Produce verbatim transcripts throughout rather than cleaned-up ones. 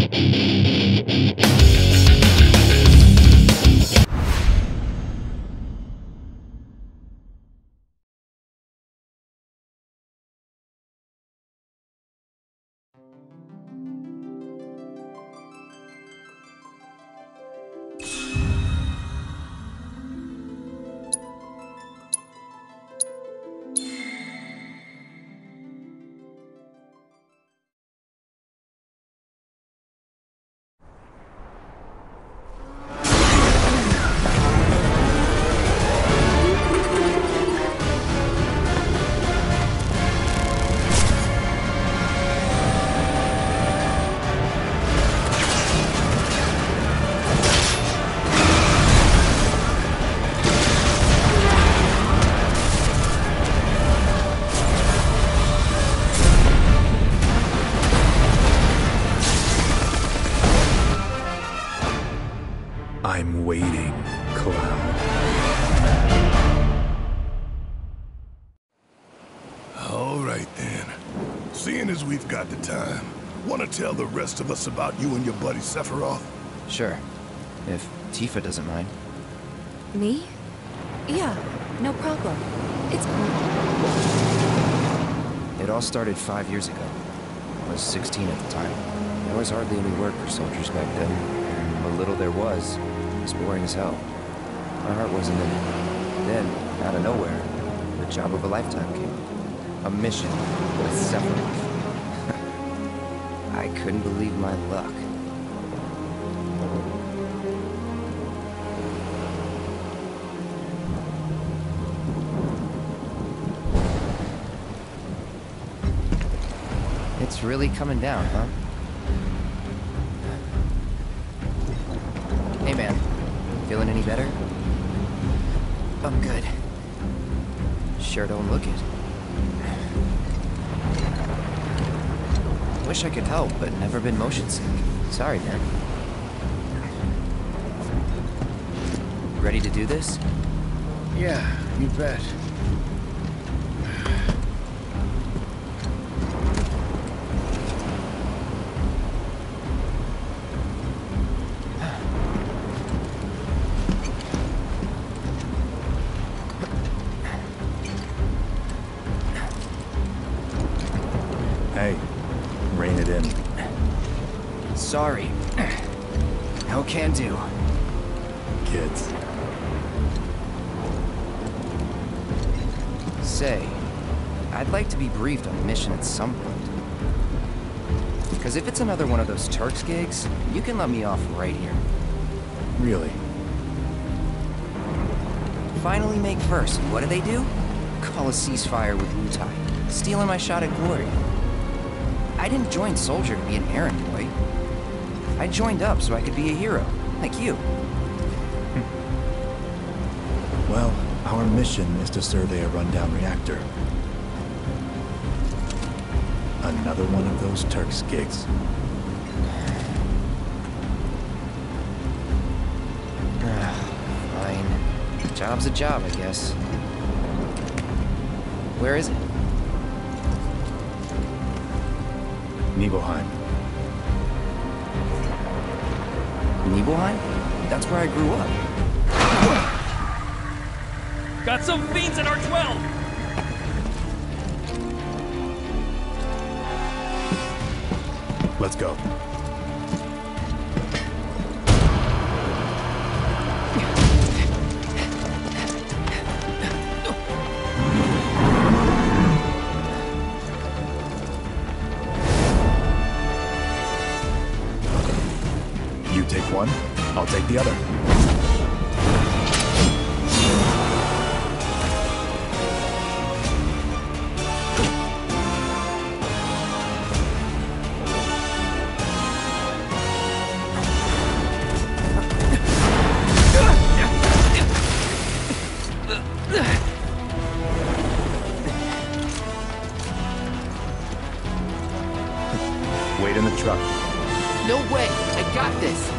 I'm waiting, Cloud. All right then. Seeing as we've got the time, want to tell the rest of us about you and your buddy Sephiroth? Sure. If Tifa doesn't mind. Me? Yeah, no problem. It's cool. It all started five years ago. I was sixteen at the time. There was hardly any work for soldiers back then, and what little there was, was boring as hell. My heart wasn't in it. Then, out of nowhere, the job of a lifetime came. A mission with Sephiroth. I couldn't believe my luck. It's really coming down, huh? Hey man, feeling any better? I'm good. Sure don't look it. Wish I could help, but never been motion sick. Sorry, man. Ready to do this? Yeah, you bet. Hey, rein it in. Sorry. No can do. Kids. Say, I'd like to be briefed on the mission at some point. Because if it's another one of those Turks gigs, you can let me off right here. Really? Finally make first. What do they do? Call a ceasefire with Wutai. Stealing my shot at glory. I didn't join Soldier to be an errand boy. I joined up so I could be a hero, like you. Well, our mission is to survey a rundown reactor. Another one of those Turks gigs. Fine. Job's a job, I guess. Where is it? Nibelheim. Nibelheim? That's where I grew up. Got some fiends in R twelve! Let's go. You take one, I'll take the other. Wait in the truck. No way! I got this!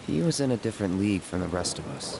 He was in a different league from the rest of us.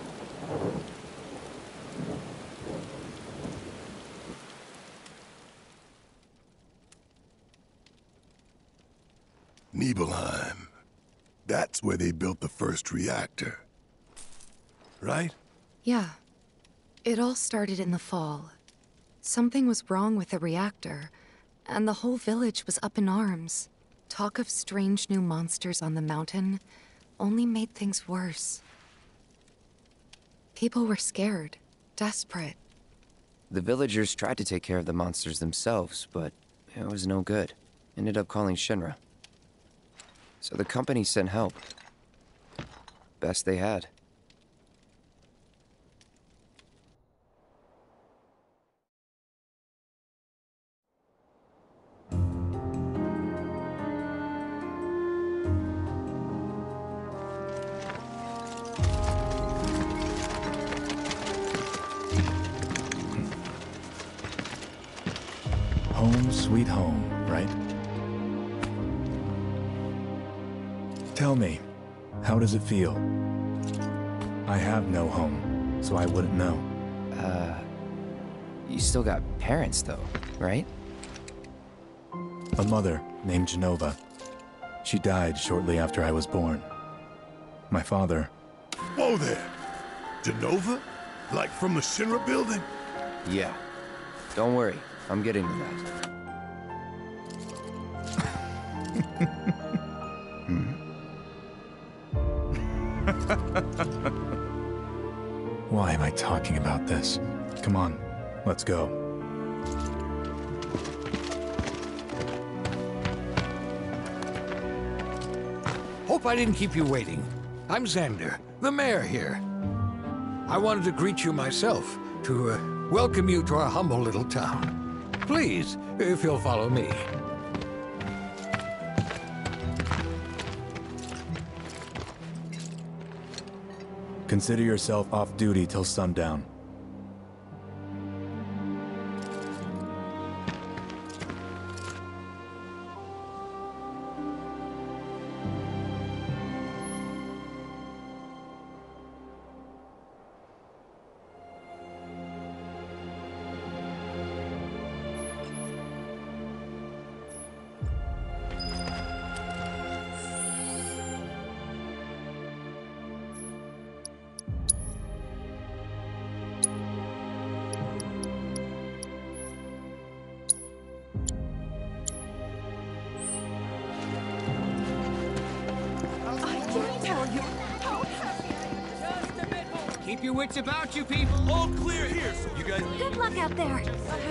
Nibelheim. That's where they built the first reactor. Right? Yeah. It all started in the fall. Something was wrong with the reactor, and the whole village was up in arms. Talk of strange new monsters on the mountain only made things worse. People were scared, desperate. The villagers tried to take care of the monsters themselves, but it was no good. Ended up calling Shinra. So the company sent help. Best they had. Home sweet home, right? Tell me, how does it feel? I have no home, so I wouldn't know. Uh, you still got parents though, right? A mother named Genova. She died shortly after I was born. My father... Whoa there! Genova? Like from the Shinra building? Yeah. Don't worry, I'm getting to that. Why am I talking about this? Come on, let's go. Hope I didn't keep you waiting. I'm Xander, the mayor here. I wanted to greet you myself, to uh, welcome you to our humble little town. Please, if you'll follow me. Consider yourself off duty till sundown. Keep your wits about you, people. All clear here, so you guys... Good luck out there.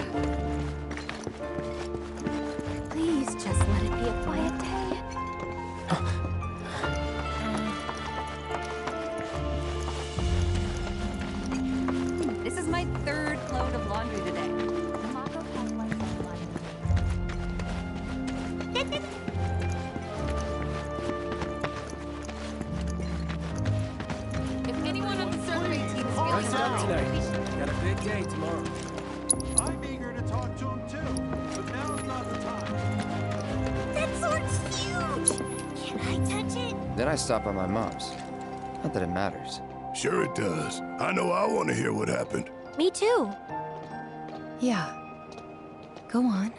Please just let it be a quiet day. This is my third load of laundry today. If anyone on the survey team is feeling What's up down, today? Got a big day tomorrow. I'm eager to talk to him too, but now's not the time. That sword's huge! Can I touch it? Then I stop by my mom's. Not that it matters. Sure it does. I know I want to hear what happened. Me too. Yeah. Go on.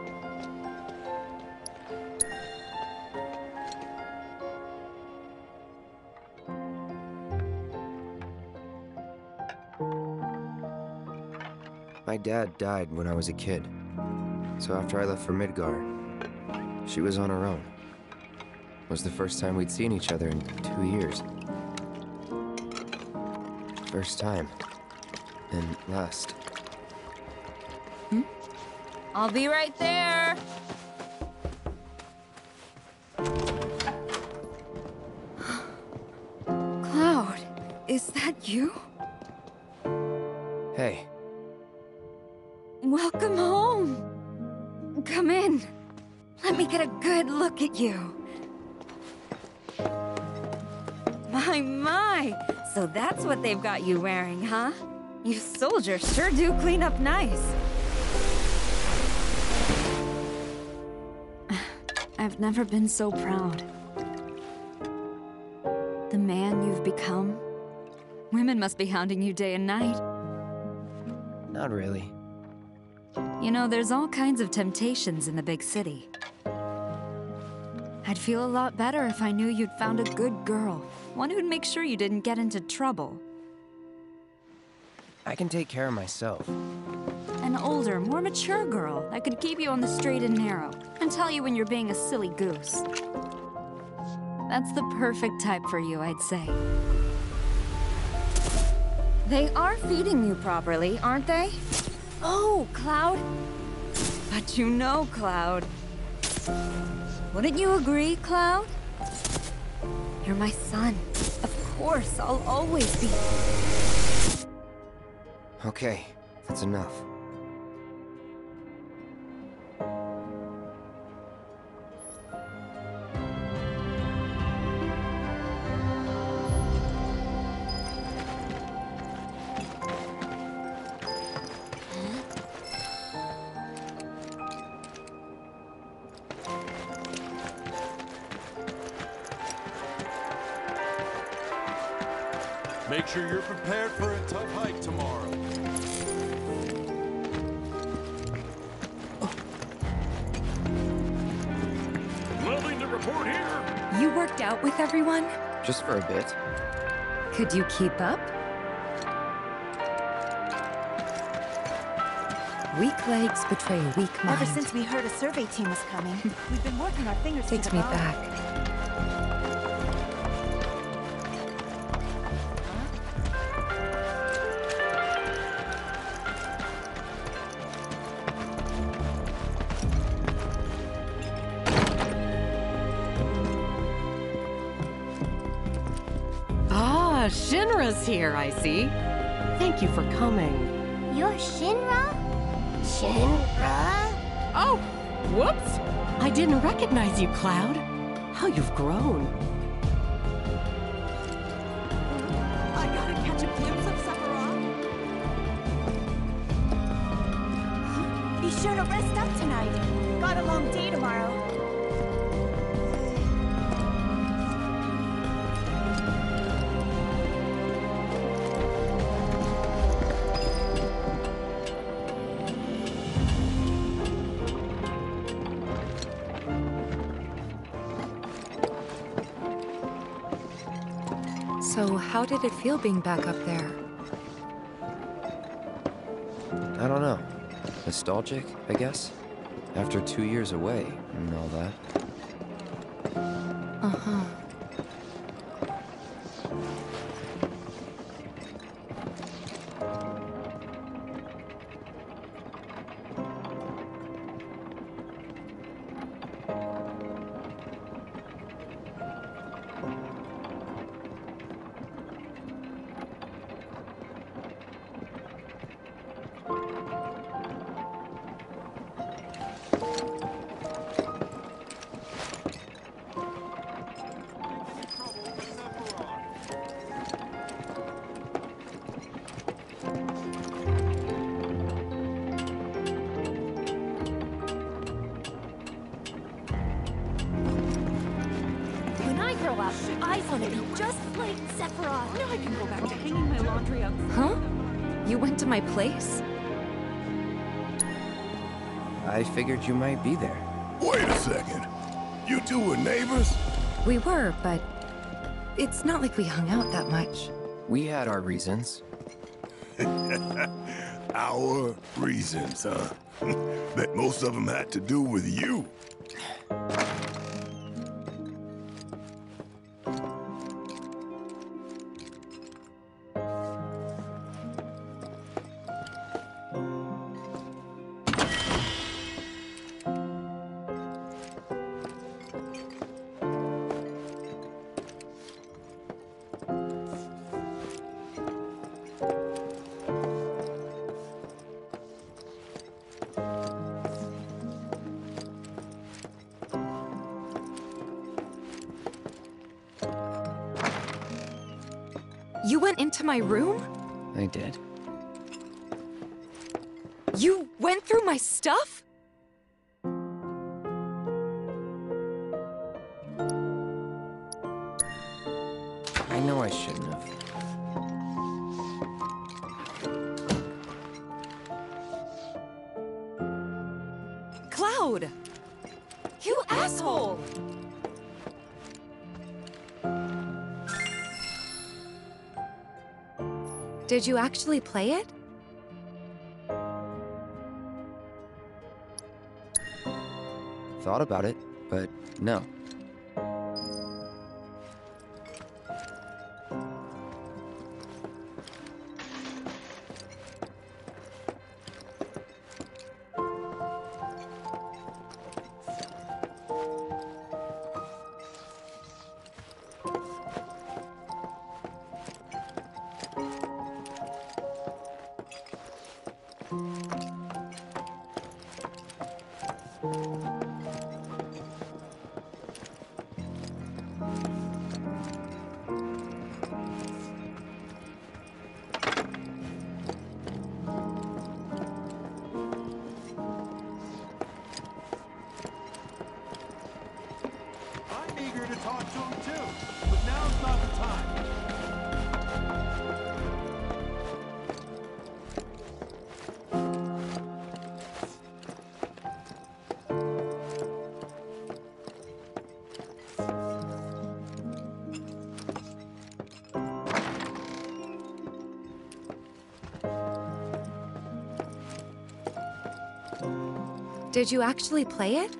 My dad died when I was a kid. So after I left for Midgar, she was on her own. It was the first time we'd seen each other in two years. First time. And last. I'll be right there. Cloud, is that you? Hey. Welcome home. Come in. Let me get a good look at you. My, my. So that's what they've got you wearing, huh? You soldiers sure do clean up nice. I've never been so proud. become? Women must be hounding you day and night. Not really. You know, there's all kinds of temptations in the big city. I'd feel a lot better if I knew you'd found a good girl. One who'd make sure you didn't get into trouble. I can take care of myself. An older, more mature girl that could keep you on the straight and narrow and tell you when you're being a silly goose. That's the perfect type for you, I'd say. They are feeding you properly, aren't they? Oh, Cloud. But you know, Cloud. Wouldn't you agree, Cloud? You're my son. Of course, I'll always be... Okay, that's enough. Make sure you're prepared for a tough hike tomorrow. Nothing to report here. You worked out with everyone? Just for a bit. Could you keep up? Weak legs betray a weak mind. Ever since we heard a survey team was coming, we've been working our fingers to Takes the me bone. back. Ah, Shinra's here, I see. Thank you for coming. You're Shinra? Shinra? Oh, whoops! I didn't recognize you, Cloud. How you've grown. I gotta catch a glimpse of Sephiroth. Be sure to rest up tonight. Got a long day tomorrow. So, how did it feel being back up there? I don't know. Nostalgic, I guess? After two years away and all that. Uh-huh. I want to be just like Sephiroth. Now I can go back to hanging my laundry up. Huh? You went to my place? I figured you might be there. Wait a second. You two were neighbors? We were, but it's not like we hung out that much. We had our reasons. Our reasons, huh? Bet most of them had to do with you. You went into my room? I did. You went through my stuff? I know I I shouldn't have. Cloud! You asshole! Did you actually play it? Thought about it, but no. I'm eager to talk to him too, but now's not the time. Did you actually play it?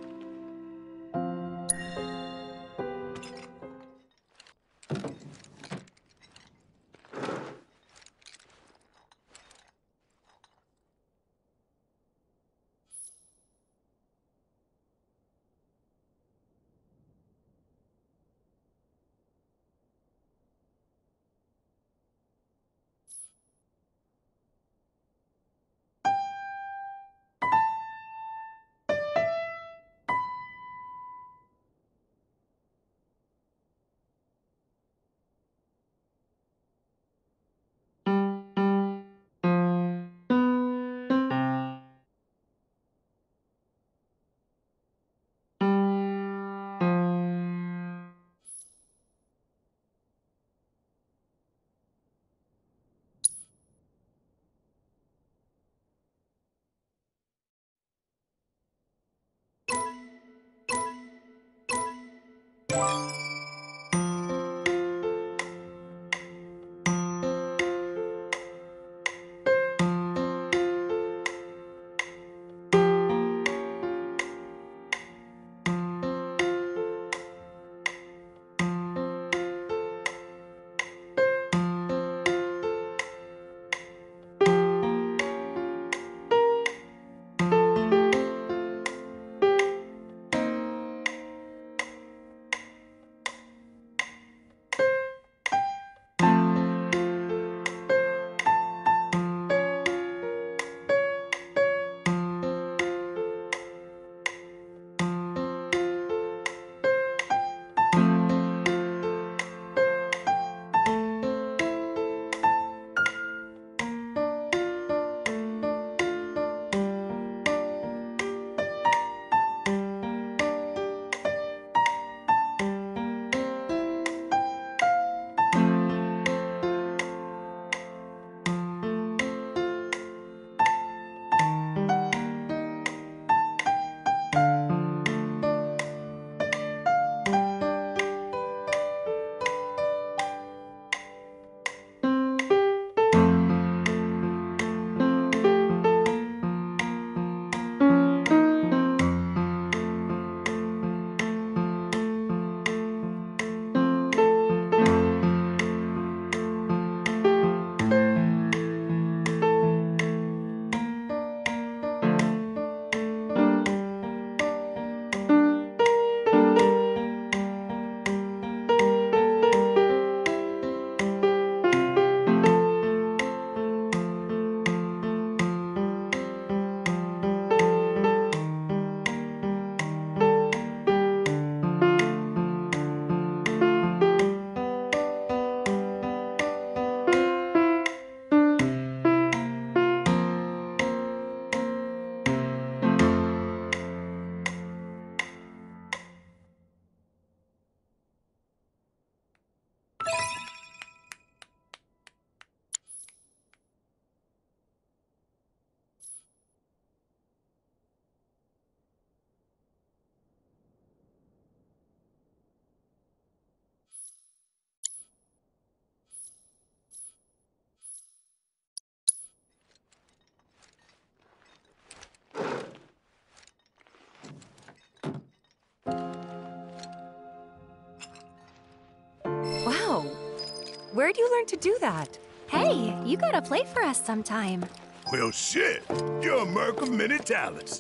Where'd you learn to do that? Hey, you gotta play for us sometime. Well, shit. You're a merc of many talents.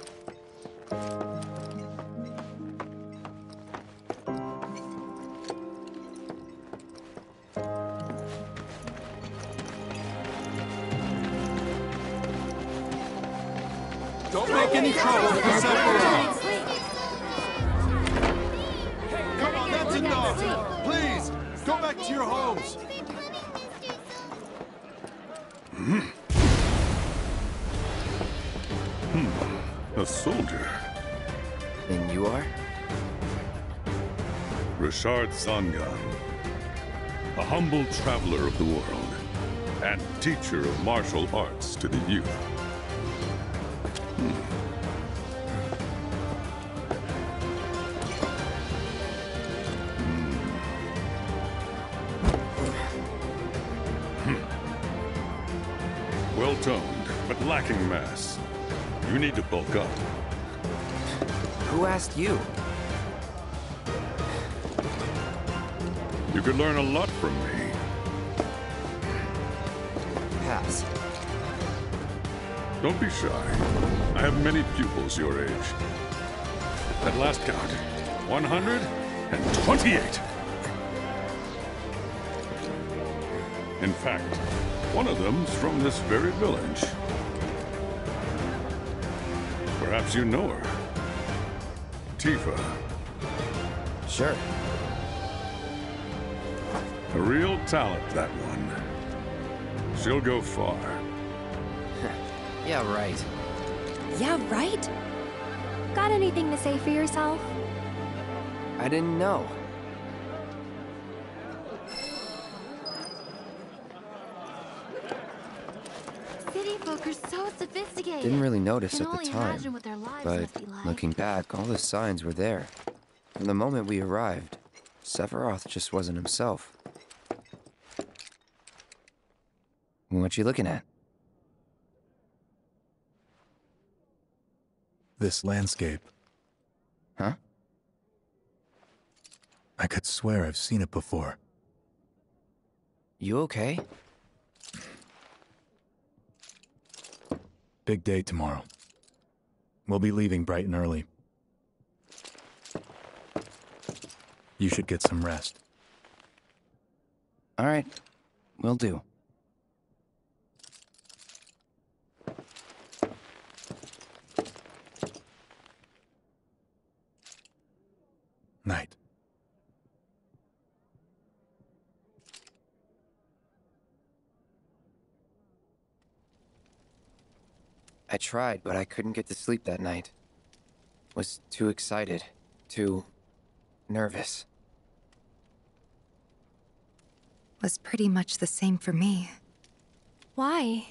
Don't make any trouble with the Sephiroth. Come on, that's enough. Please, go back to your homes. Hmm. Hmm. A soldier. And you are? Rashard Zangan. A humble traveler of the world. And teacher of martial arts to the youth. Hmm. Well-toned, but lacking mass. You need to bulk up. Who asked you? You could learn a lot from me. Pass. Don't be shy. I have many pupils your age. At last count, one hundred twenty-eight. In fact, one of them's from this very village. Perhaps you know her. Tifa. Sure. A real talent, that one. She'll go far. Yeah, right. Yeah, right? Got anything to say for yourself? I didn't know. City folk are so sophisticated. Didn't really notice Can at the only time, imagine what their lives but must be like. looking back, all the signs were there. From the moment we arrived, Sephiroth just wasn't himself. What you looking at? This landscape. Huh? I could swear I've seen it before. You okay? Big day tomorrow. We'll be leaving bright and early. You should get some rest. All right. Will do. Night. I tried, but I couldn't get to sleep that night. Was too excited. Too nervous. Was pretty much the same for me. Why?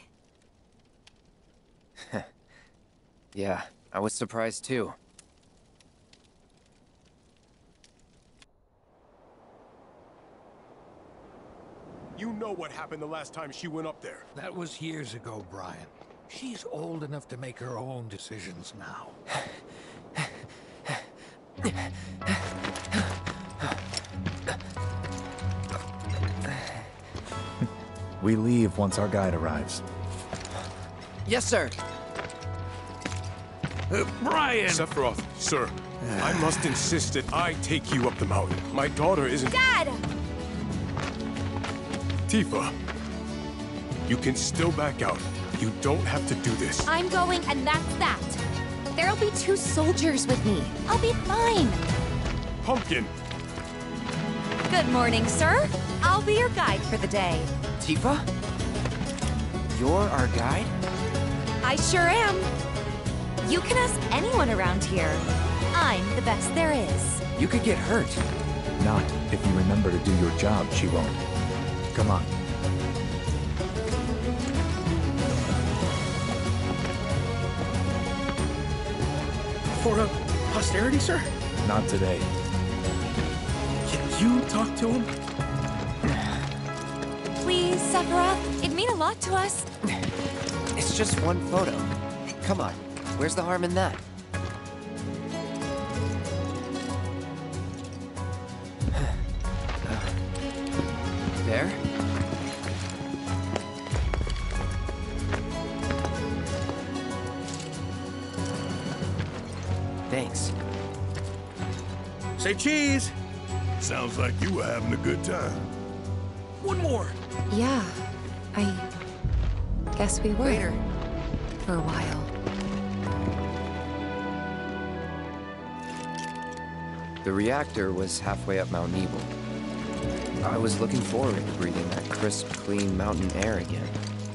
Yeah, I was surprised too. You know what happened the last time she went up there. That was years ago, Brian. She's old enough to make her own decisions now. We leave once our guide arrives. Yes, sir. Uh, Brian! Sephiroth, sir, I must insist that I take you up the mountain. My daughter isn't— Dad! Tifa, you can still back out. You don't have to do this. I'm going, and that's that. There'll be two soldiers with me. I'll be fine. Pumpkin! Good morning, sir. I'll be your guide for the day. Tifa? You're our guide? I sure am. You can ask anyone around here. I'm the best there is. You could get hurt. Not if you remember to do your job, she won't. Come on. For a posterity, sir? Not today. Can you talk to him? Please, Sephiroth. It'd mean a lot to us. It's just one photo. Come on. Where's the harm in that? There? Thanks. Say cheese! Sounds like you were having a good time. One more! Yeah, I guess we were. Later. For a while. The reactor was halfway up Mount Nebel. I was looking forward to breathing that crisp, clean mountain air again.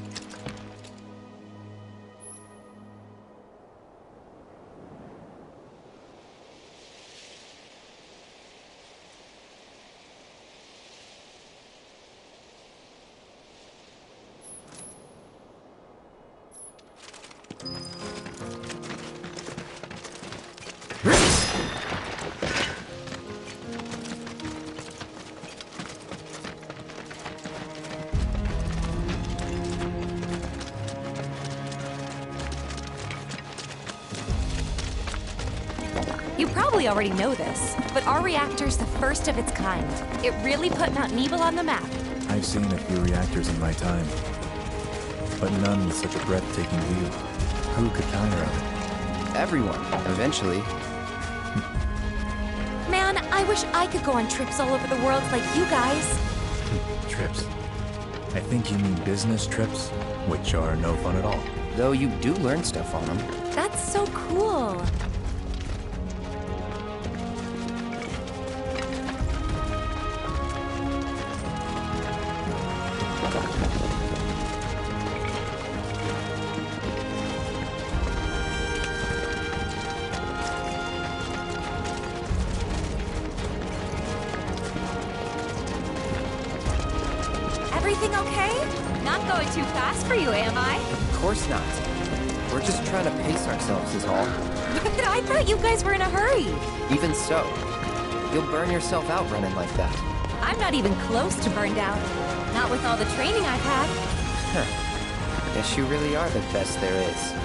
You probably already know this, but our reactor's the first of its kind. It really put Mount Nebel on the map. I've seen a few reactors in my time, but none with such a breathtaking view. Who could tire of it? Everyone, eventually. Man, I wish I could go on trips all over the world like you guys. Trips. I think you mean business trips, which are no fun at all. Though you do learn stuff on them. That's so cool. Everything okay? Not going too fast for you, am I? Of course not. We're just trying to pace ourselves is all. But I thought you guys were in a hurry. Even so, you'll burn yourself out running like that. I'm not even close to burned out. Not with all the training I've had. Huh. Guess you really are the best there is.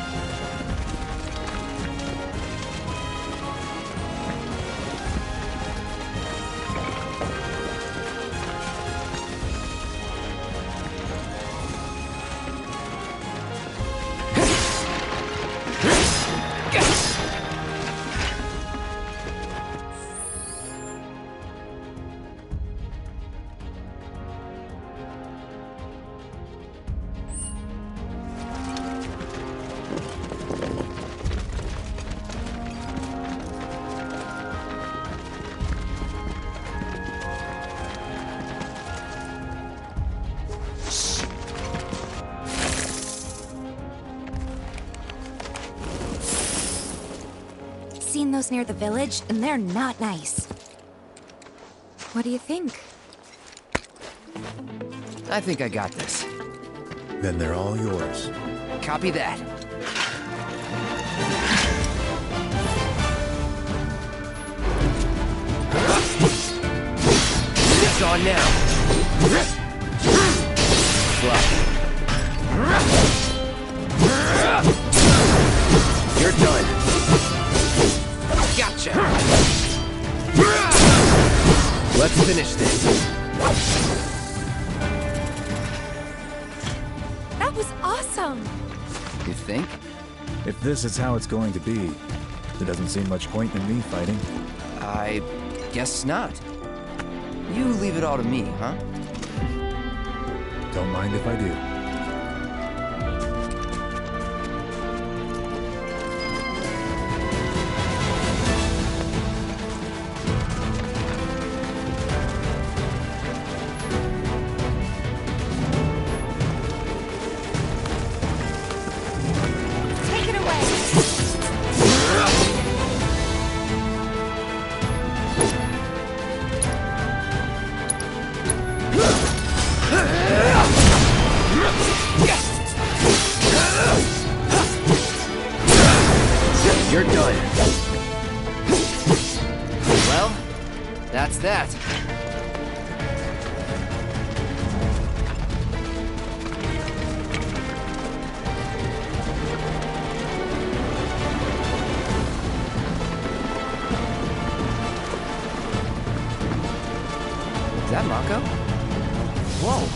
Seen those near the village, and they're not nice. What do you think? I think I got this. Then they're all yours. Copy that. It's on now. Fluff. You're done. Gotcha! Let's finish this. That was awesome! You think? If this is how it's going to be, there doesn't seem much point in me fighting. I guess not. You leave it all to me, huh? Don't mind if I do. You're done. Well, that's that. Is that Mako? Whoa.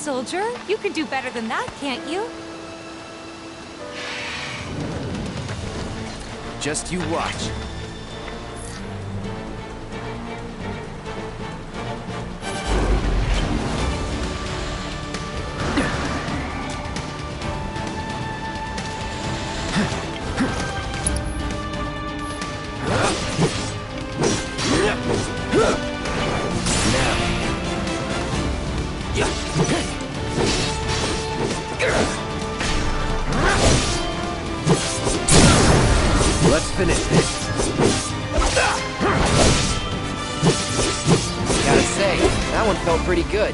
soldier. You can do better than that, can't you? Just you watch. Let's finish this. Gotta say, that one felt pretty good.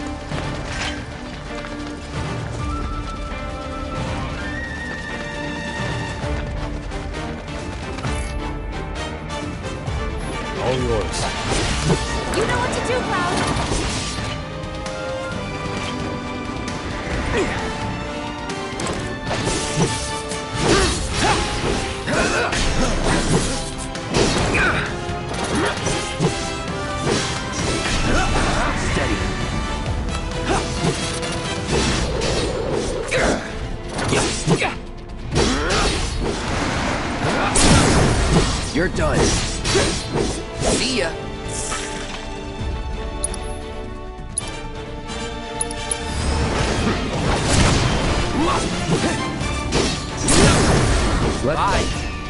All yours. You know what to do, Cloud. You're done. See ya. Bye.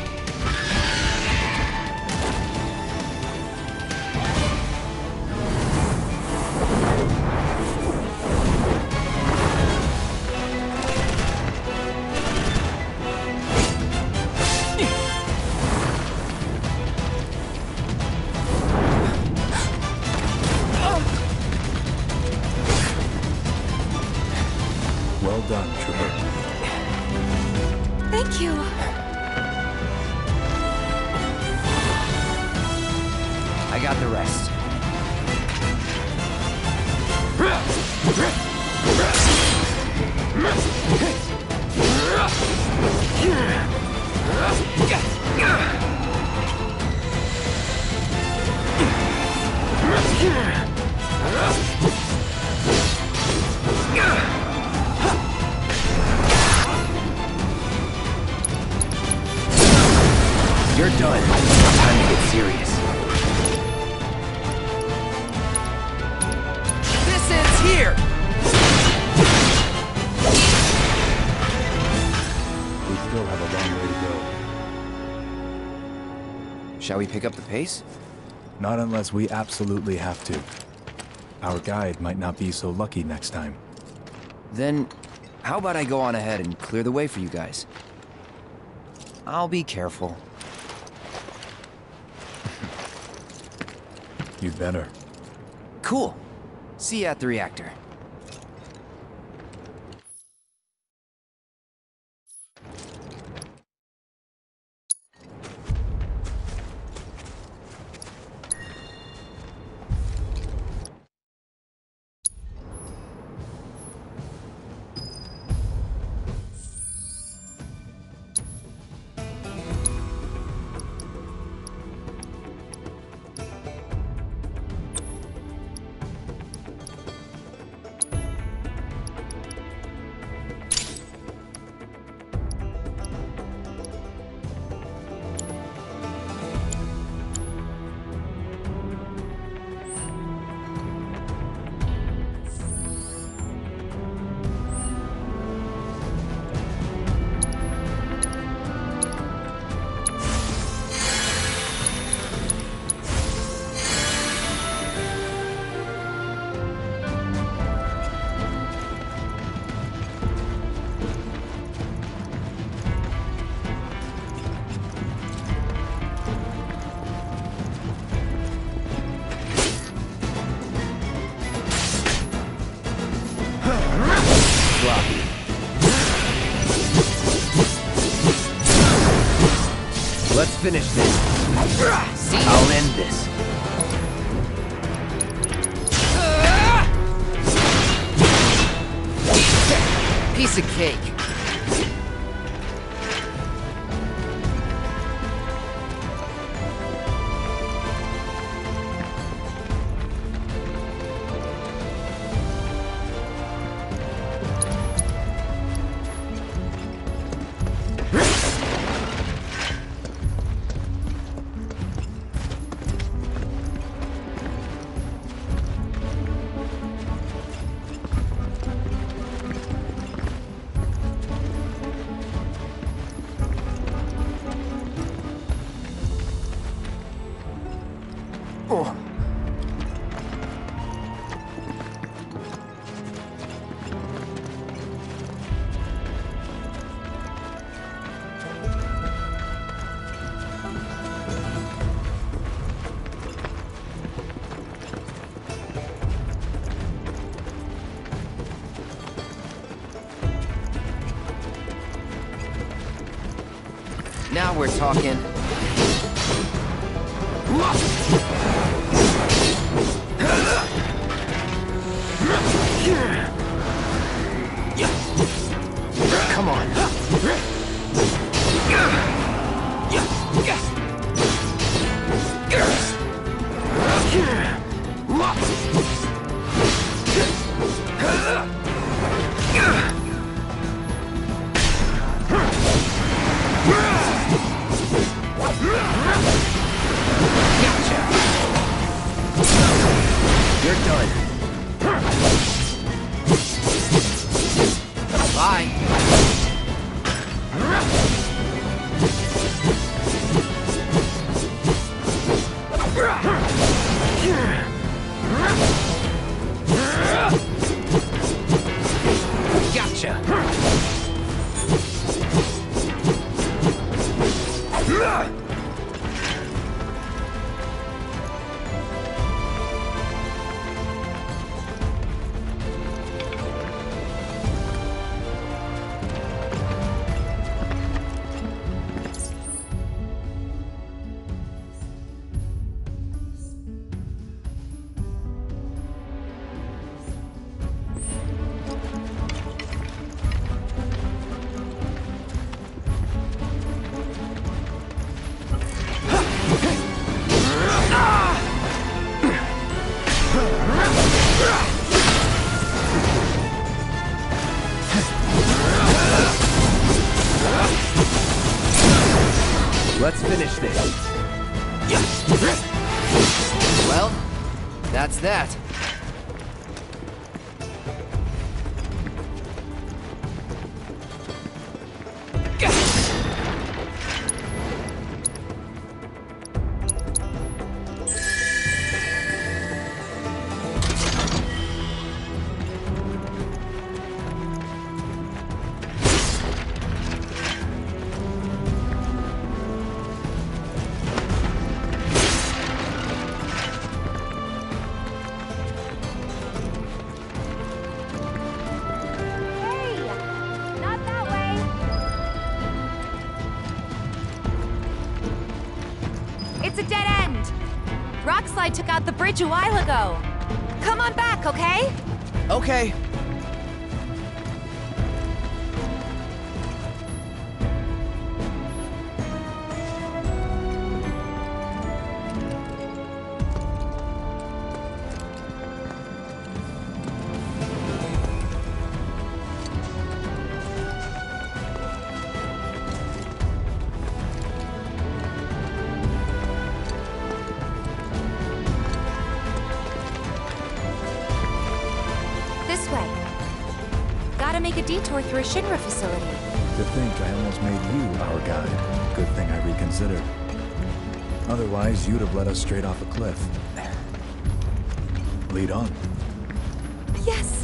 Well done, Trooper. Thank you. I got the rest. You're done. Time to get serious. This ends here! We still have a long way to go. Shall we pick up the pace? Not unless we absolutely have to. Our guide might not be so lucky next time. Then, how about I go on ahead and clear the way for you guys? I'll be careful. You'd better. Cool. See you at the reactor. Let's finish this. See? I'll end this. Piece of cake. Now we're talking. Come on. You're done. Bye. Gotcha. Let's finish this. Well, that's that. It's a dead end! Rockslide took out the bridge a while ago. Come on back, okay? Okay. This way. Gotta make a detour through a Shinra facility. To think I almost made you our guide. Good thing I reconsidered. Otherwise, you'd have led us straight off a cliff. Lead on. Yes!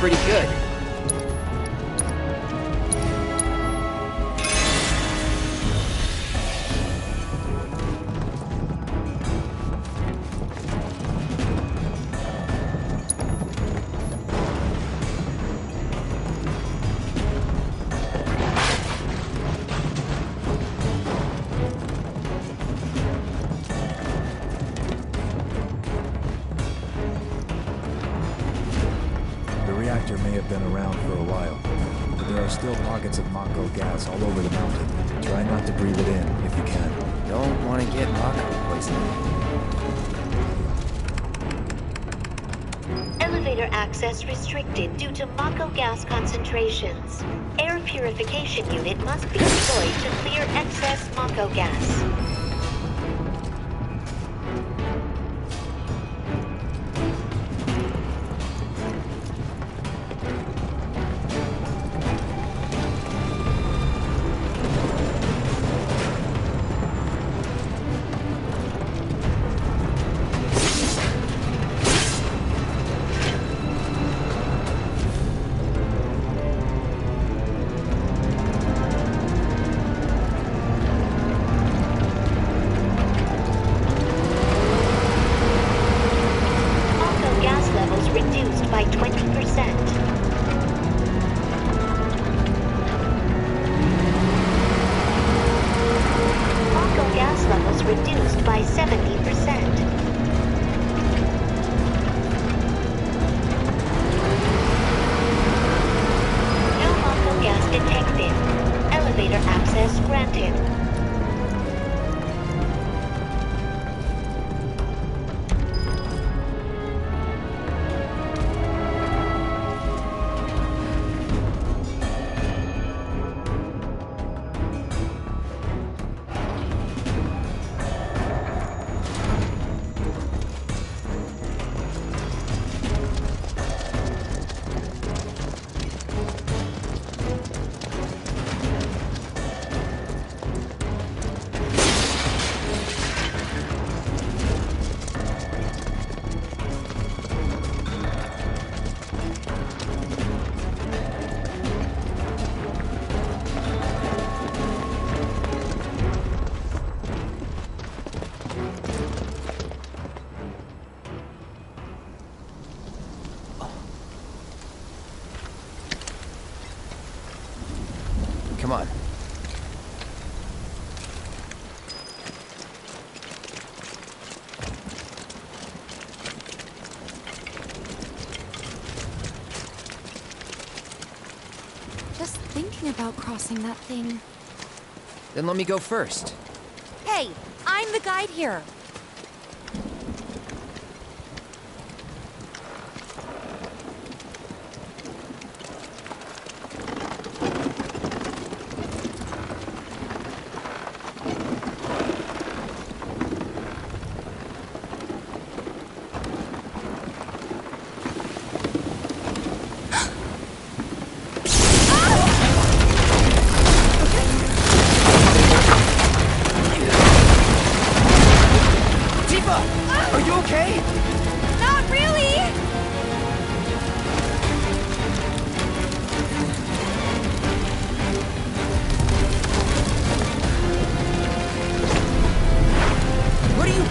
pretty good. The reactor may have been around for a while, but there are still pockets of Mako gas all over the mountain. Try not to breathe it in if you can. Don't want to get Mako poisoning. Elevator access restricted due to Mako gas concentrations. Air purification unit must be deployed to clear excess Mako gas. Reduced by seventy percent. No Mako gas detected. Elevator access granted. Come on. Just thinking about crossing that thing. Then let me go first. Hey, I'm the guide here. Are you okay? Not really! What are you...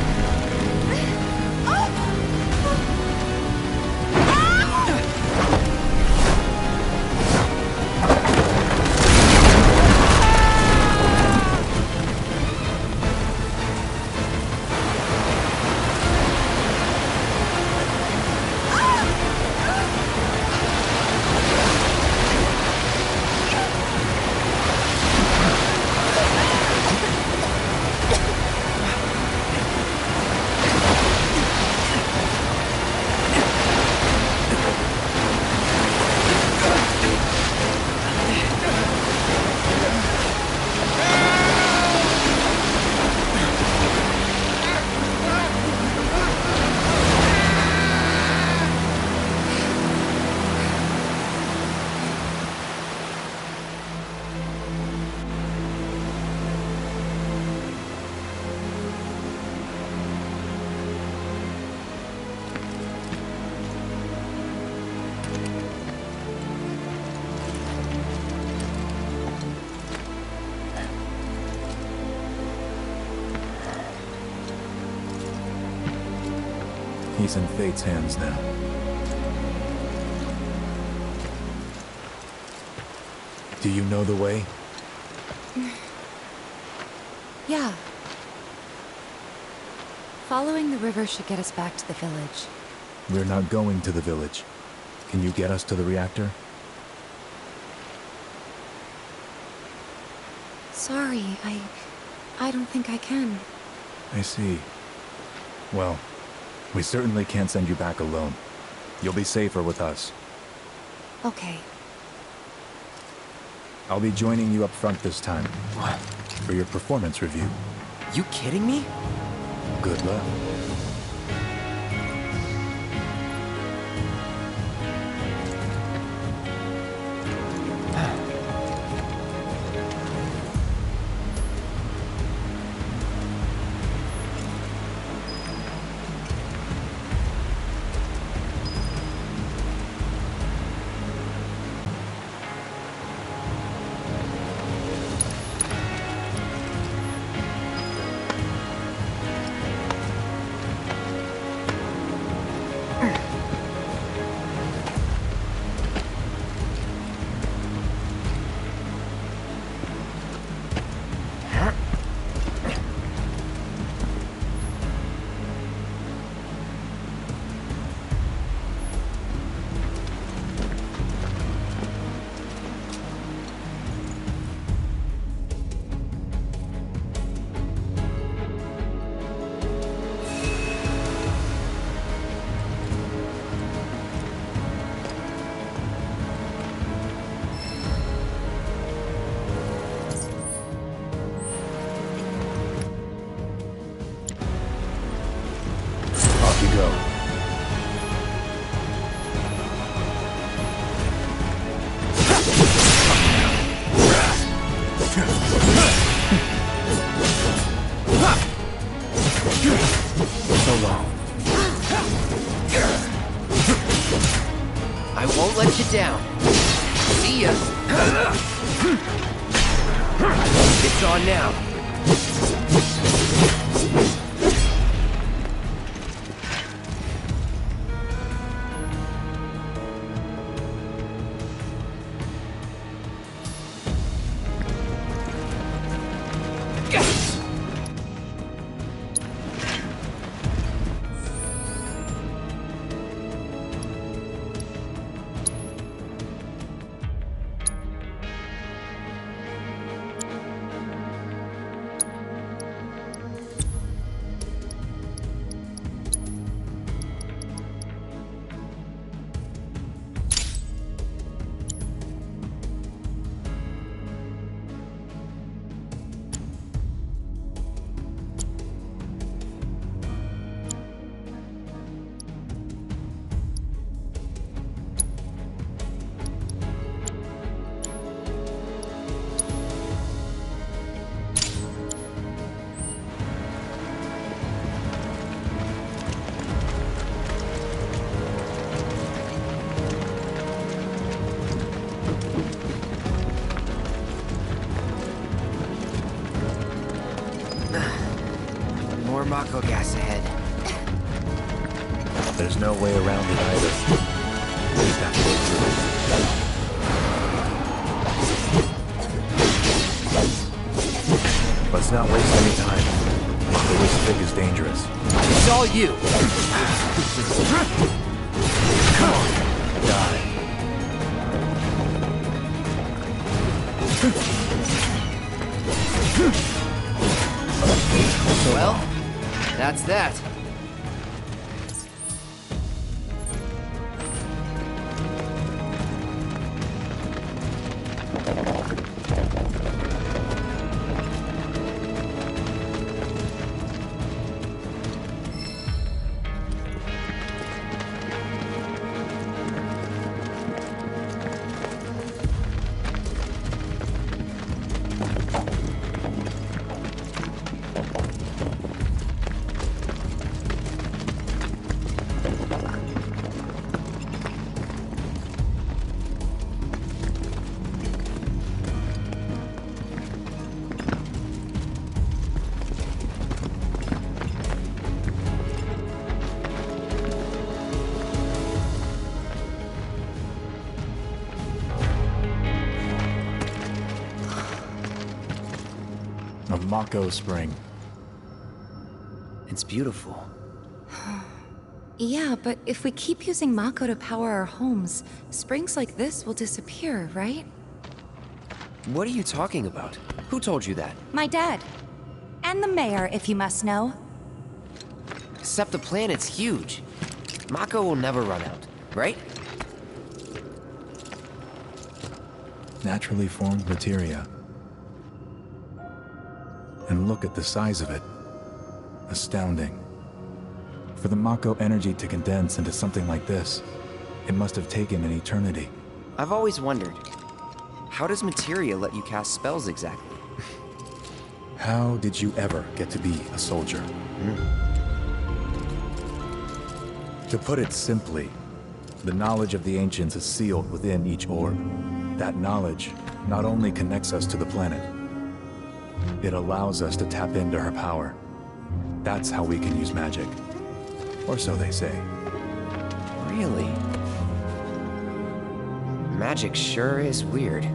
He's in Fate's hands now. Do you know the way? Yeah. Following the river should get us back to the village. We're not going to the village. Can you get us to the reactor? Sorry, I... I don't think I can. I see. Well, we certainly can't send you back alone. You'll be safer with us. Okay. I'll be joining you up front this time. What? For your performance review. You kidding me? Good luck. Down. See ya. It's on now. More Mako gas ahead. There's no way around it either. We just have to go through it. Let's not waste any time. This pig is dangerous. It's all you. Come on, die. Well, that's that. of Mako Spring. It's beautiful. Yeah, but if we keep using Mako to power our homes, springs like this will disappear, right? What are you talking about? Who told you that? My dad. And the mayor, if you must know. Except the planet's huge. Mako will never run out, right? Naturally formed materia. And look at the size of it. Astounding. For the Mako energy to condense into something like this, it must have taken an eternity. I've always wondered, how does materia let you cast spells exactly? How did you ever get to be a soldier? Mm. To put it simply, the knowledge of the ancients is sealed within each orb. That knowledge not only connects us to the planet, it allows us to tap into her power. That's how we can use magic. Or so they say. Really? Magic sure is weird.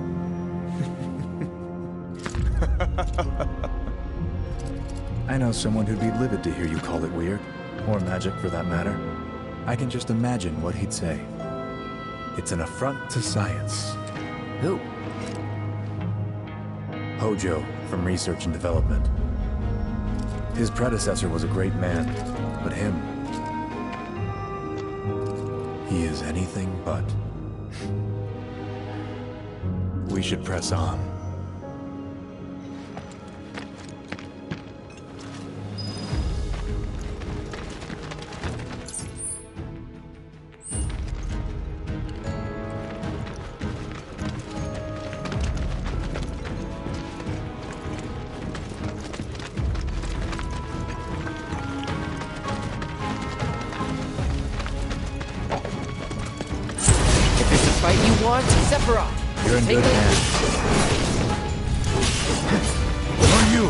I know someone who'd be livid to hear you call it weird, or magic for that matter. I can just imagine what he'd say. It's an affront to science. Who? Hojo, from Research and Development. His predecessor was a great man, but him... he is anything but. We should press on. Sephiroth! You're in Take good it. hands. On you!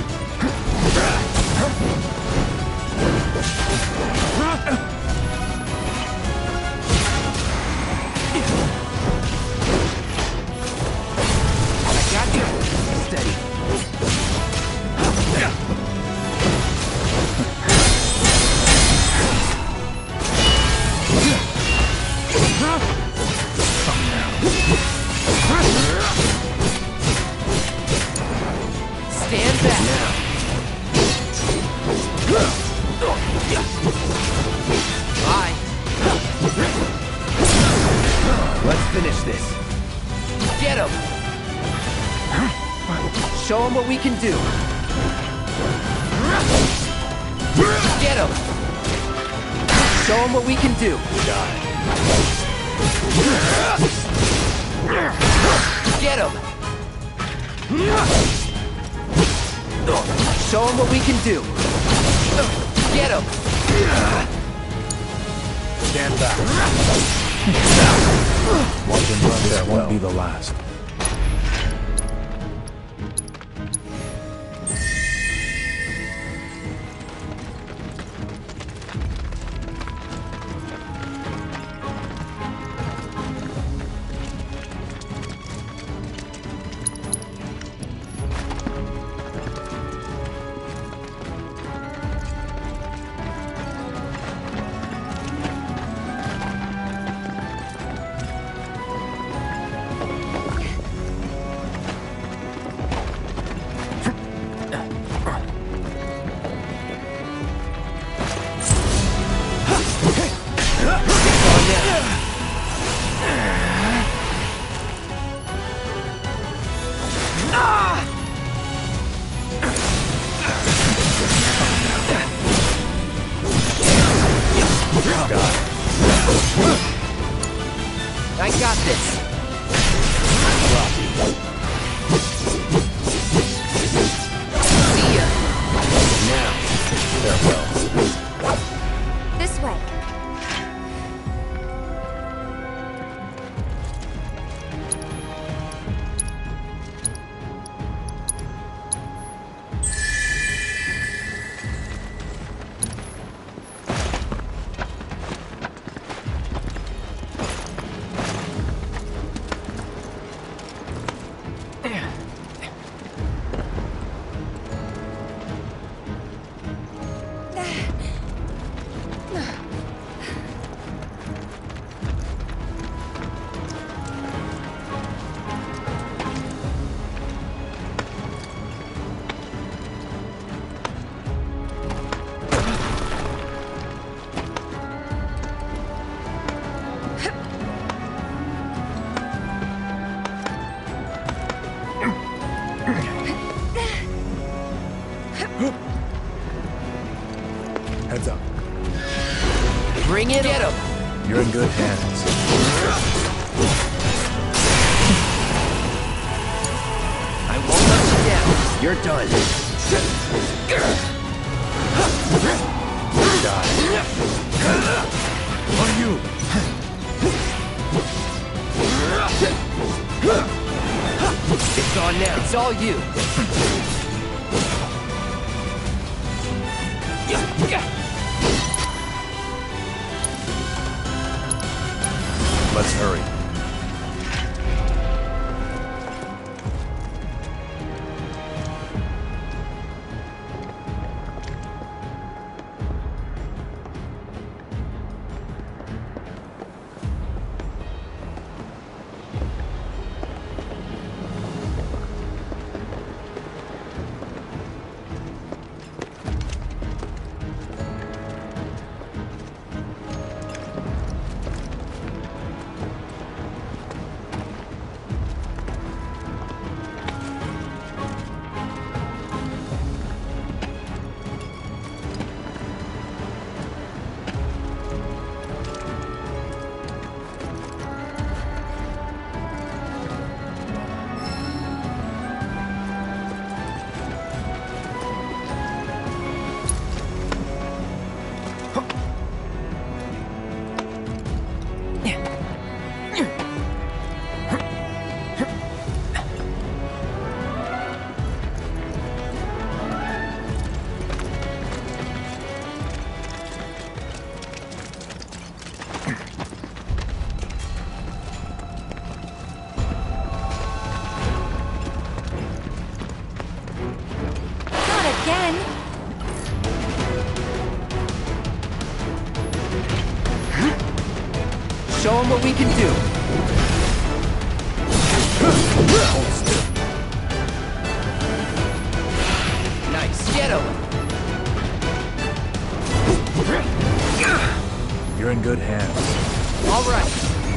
I got you! Steady. Stand back now. Bye. Let's finish this. Get him. Show him what we can do. Get him. Show him what we can do. Get him. Show him what we can do. Get him. Stand back. Watch him run. This won't be the last. Heads up. Bring it, get him! You're in good hands. I won't let you down. You're done. Die. On you! It's on now. It's all you. Let's hurry. Show them what we can do. Nice. Get him. You're in good hands. All right.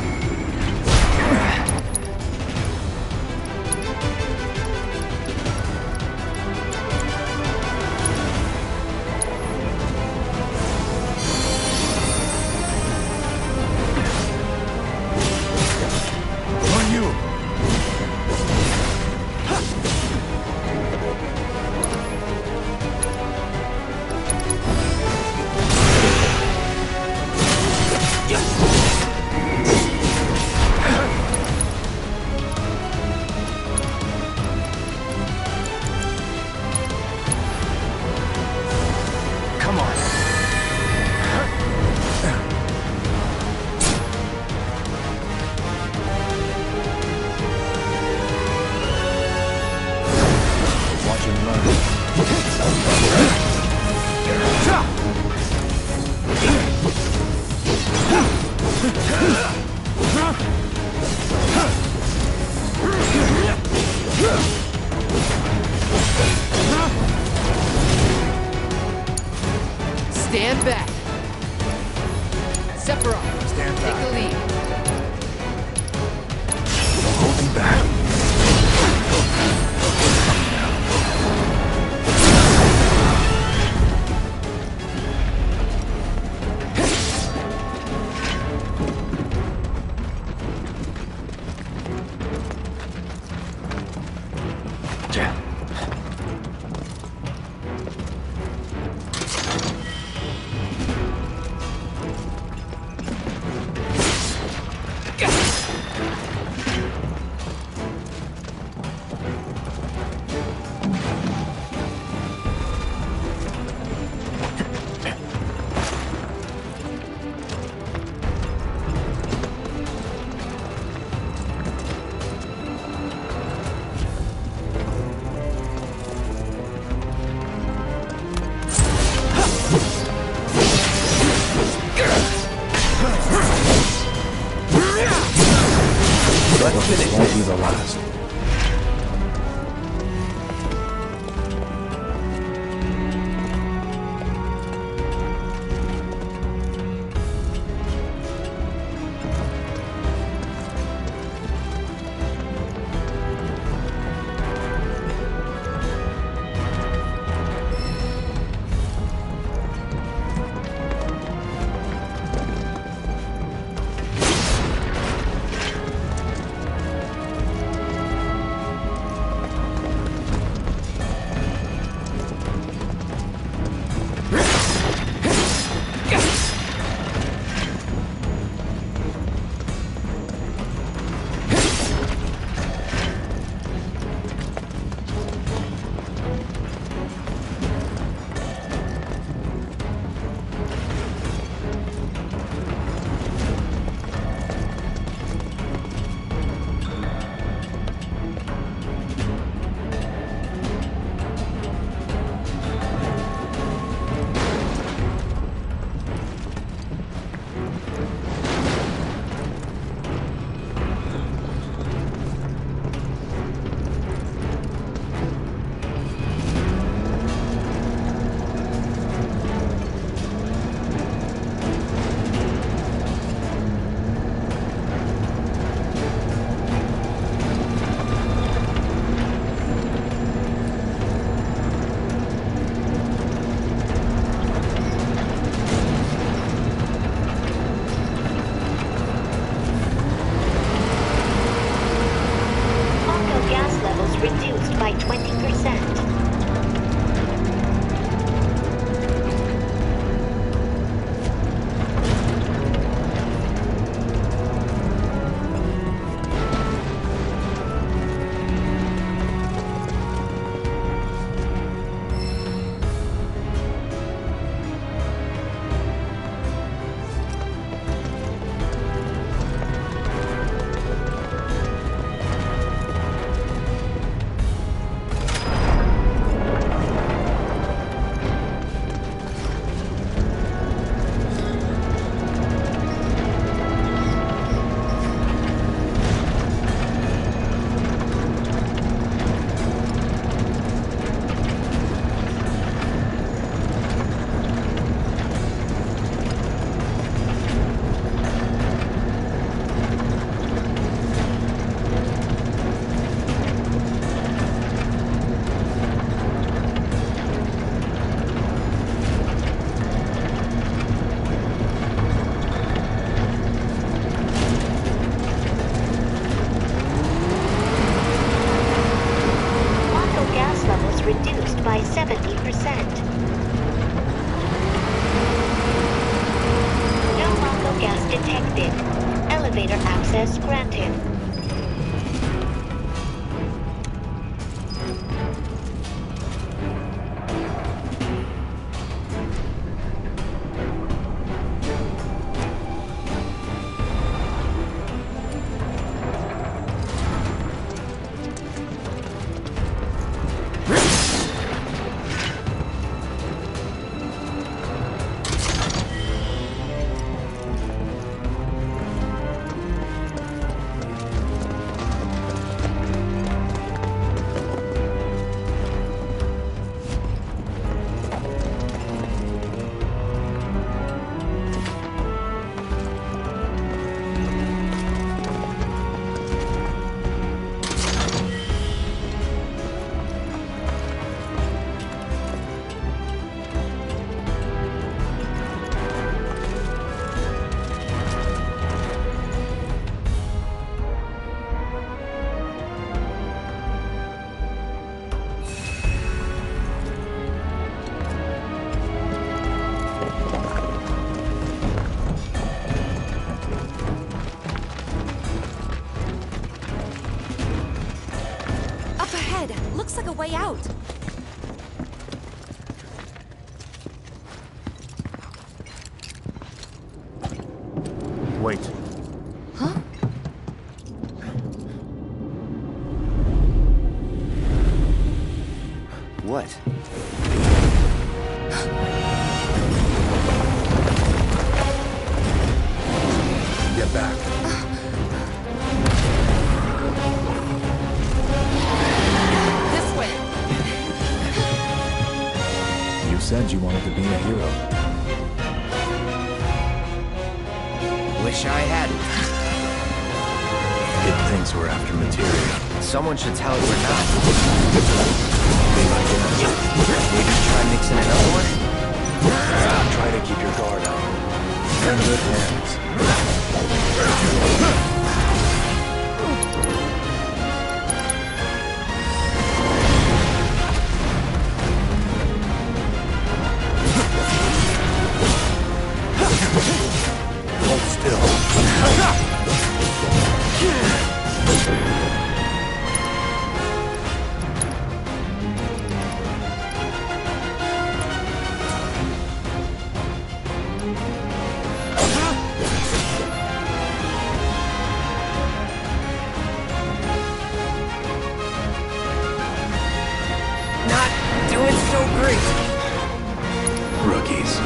Stand back. Sephiroth, stand back. Take the lead. Holding back. seventy percent. No Mako gas detected. Elevator access granted. Looks like a way out. Wait. Huh? What? Get back. Said you wanted to be a hero. Wish I hadn't. It thinks we're after materia. Someone should tell it we're not. Maybe try mixing another one? Try to keep your guard up. You're in good hands. Hold still. Not doing so great. Rookies.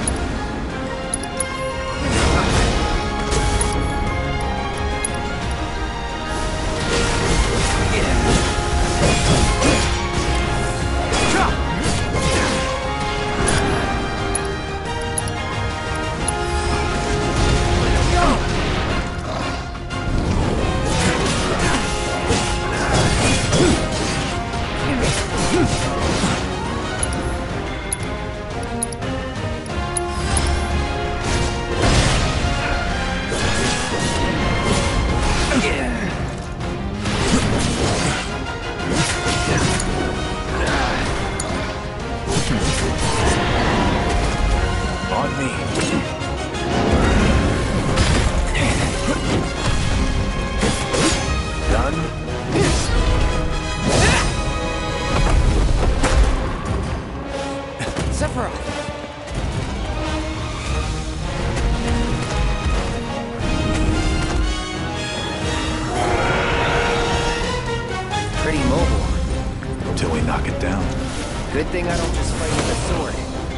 Pretty mobile. Until we knock it down. Good thing I don't just fight with a sword.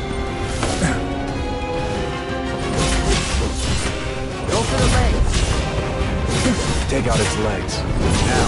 Go for the legs. Take out its legs. Now.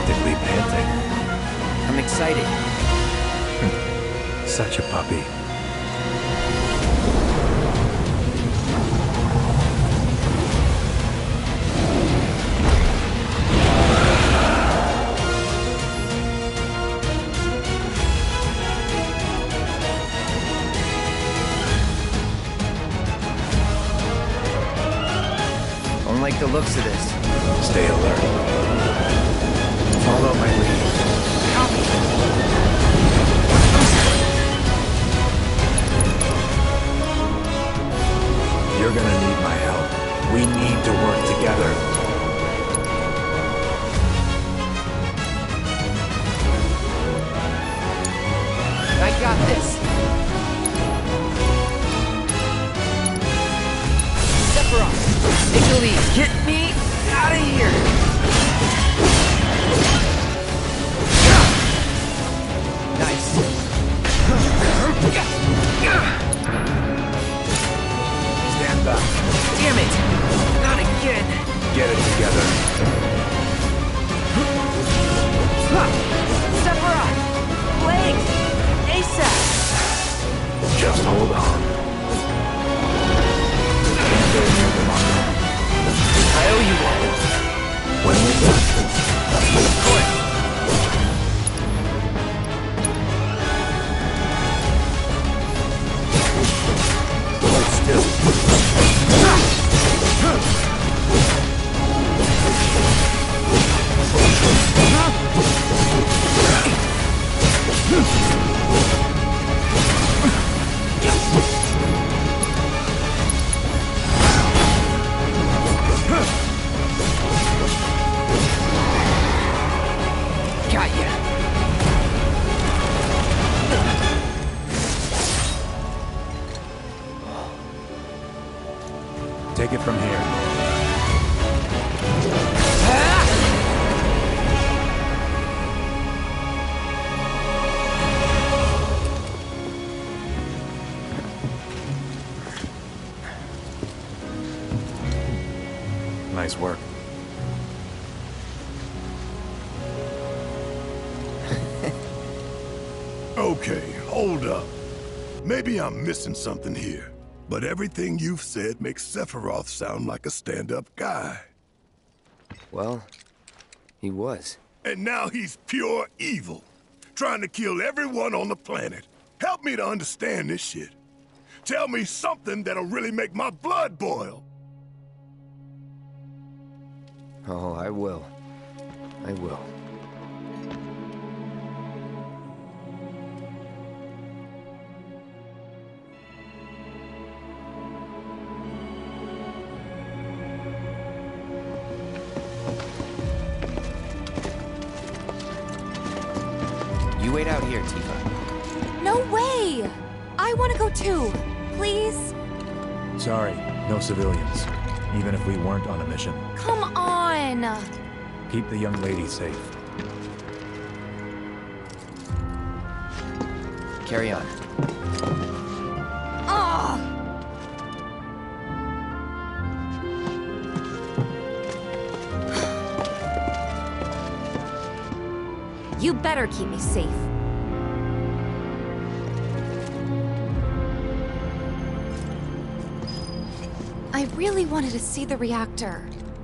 practically panting. I'm excited. Such a puppy. Don't like the looks of this. Stay alert. Follow my lead. You're gonna need my help. We need to work together. I got this. Sephiroth, take the lead. Get me out of here. Nice. Stand back. Damn it! Not again! Get it together. Sephiroth! Legs! ASAP! Just hold on. Can't go near the Mako. I owe you one. When we're done. Of course. Hold still. Got ya. Take it from here. Nice work. Okay, hold up. Maybe I'm missing something here, but everything you've said makes Sephiroth sound like a stand-up guy. Well, he was. And now he's pure evil, trying to kill everyone on the planet. Help me to understand this shit. Tell me something that'll really make my blood boil. Oh, I will. I will. You wait out here, Tifa. No way! I want to go too. Please? Sorry, no civilians. Even if we weren't on a mission. Come on! Keep the young lady safe. Carry on. Ugh! You better keep me safe. I really wanted to see the reactor.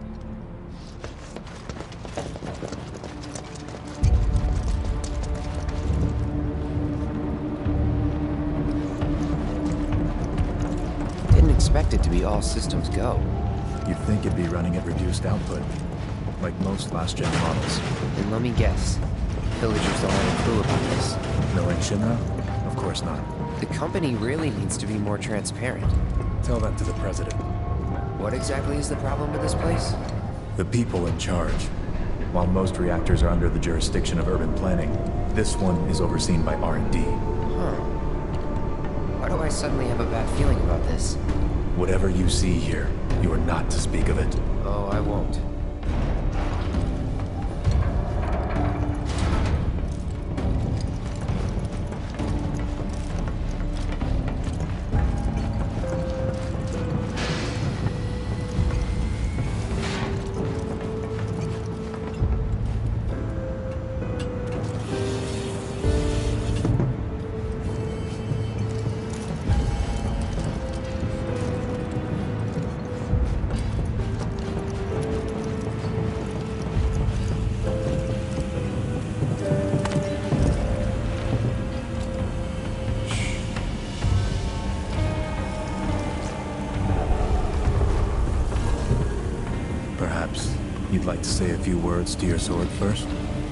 Didn't expect it to be all systems go. You'd think it'd be running at reduced output, like most last-gen models. And let me guess, villagers don't have a clue about this. Knowing Shinra? Of course not. The company really needs to be more transparent. Tell that to the president. What exactly is the problem with this place? The people in charge. While most reactors are under the jurisdiction of urban planning, this one is overseen by R and D. Huh. Why do I suddenly have a bad feeling about this? Whatever you see here, you are not to speak of it. Oh, I won't. Like to say a few words to your sword first?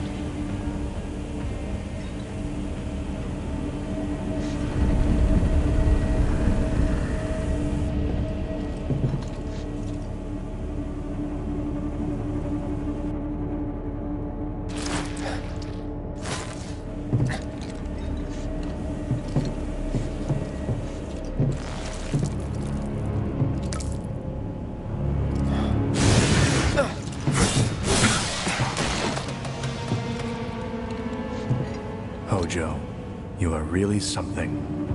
Hojo, you are really something.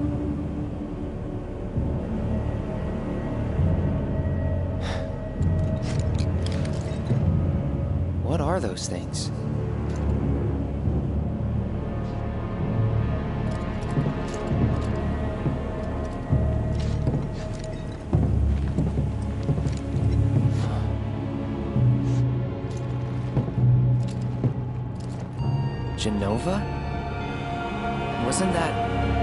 What are those things? Jenova? Wasn't that...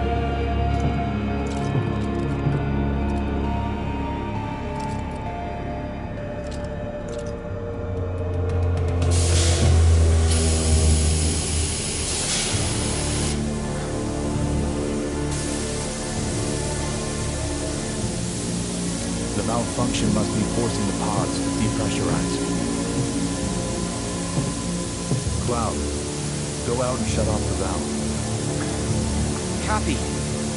The malfunction must be forcing the pods to depressurize. Cloud, go out and shut off the valve. Copy.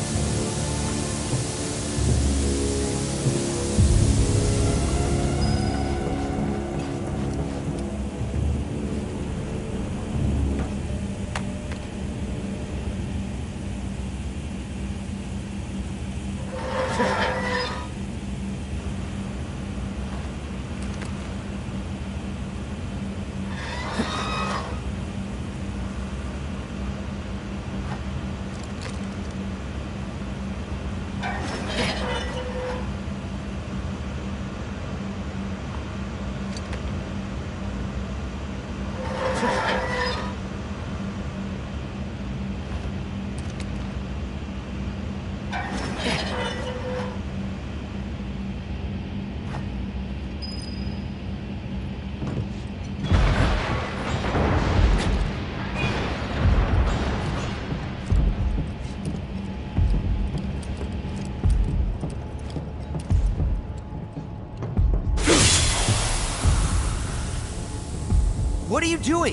What are you doing?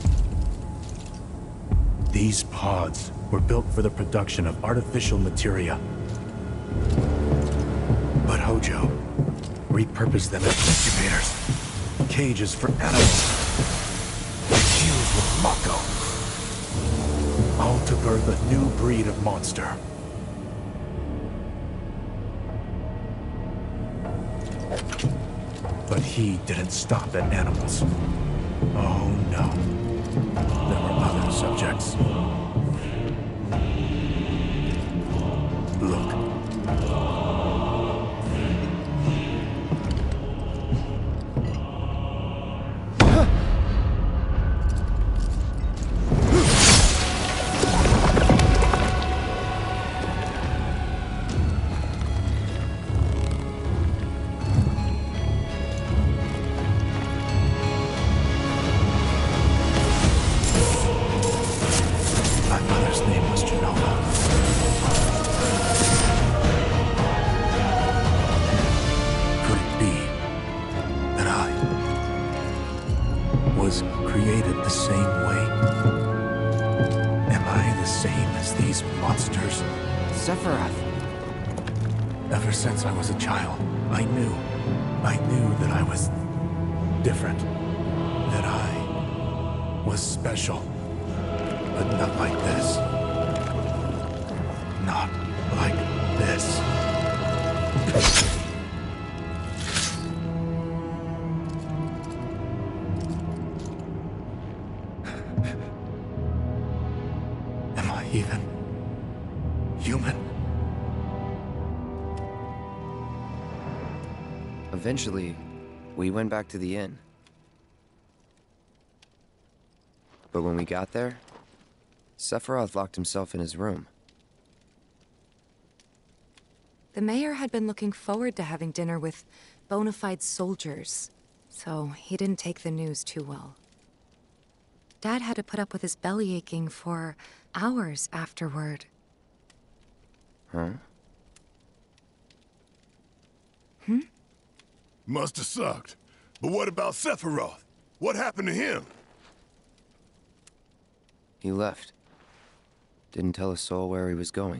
These pods were built for the production of artificial materia. But Hojo repurposed them as incubators, cages for animals, fused with Mako, all to birth a new breed of monster. But he didn't stop at animals. Oh no. There were other subjects. Look. Was created the same way? Am I the same as these monsters? Sephiroth. Ever since I was a child, I knew. I knew that I was different. That I was special. But not like this. Not like this. Even human. Eventually, we went back to the inn. But when we got there, Sephiroth locked himself in his room. The mayor had been looking forward to having dinner with bona fide soldiers. so he didn't take the news too well. Dad had to put up with his belly aching for hours afterward. Huh? Hmm? Must have sucked. But what about Sephiroth? What happened to him? He left. Didn't tell a soul where he was going.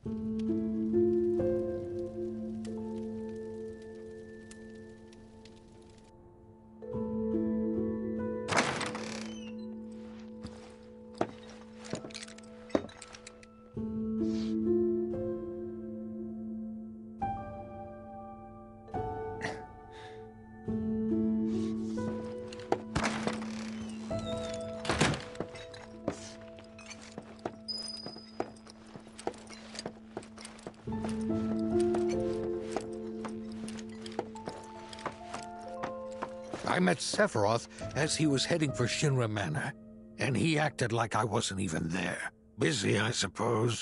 I met Sephiroth as he was heading for Shinra Manor, and he acted like I wasn't even there. Busy, I suppose.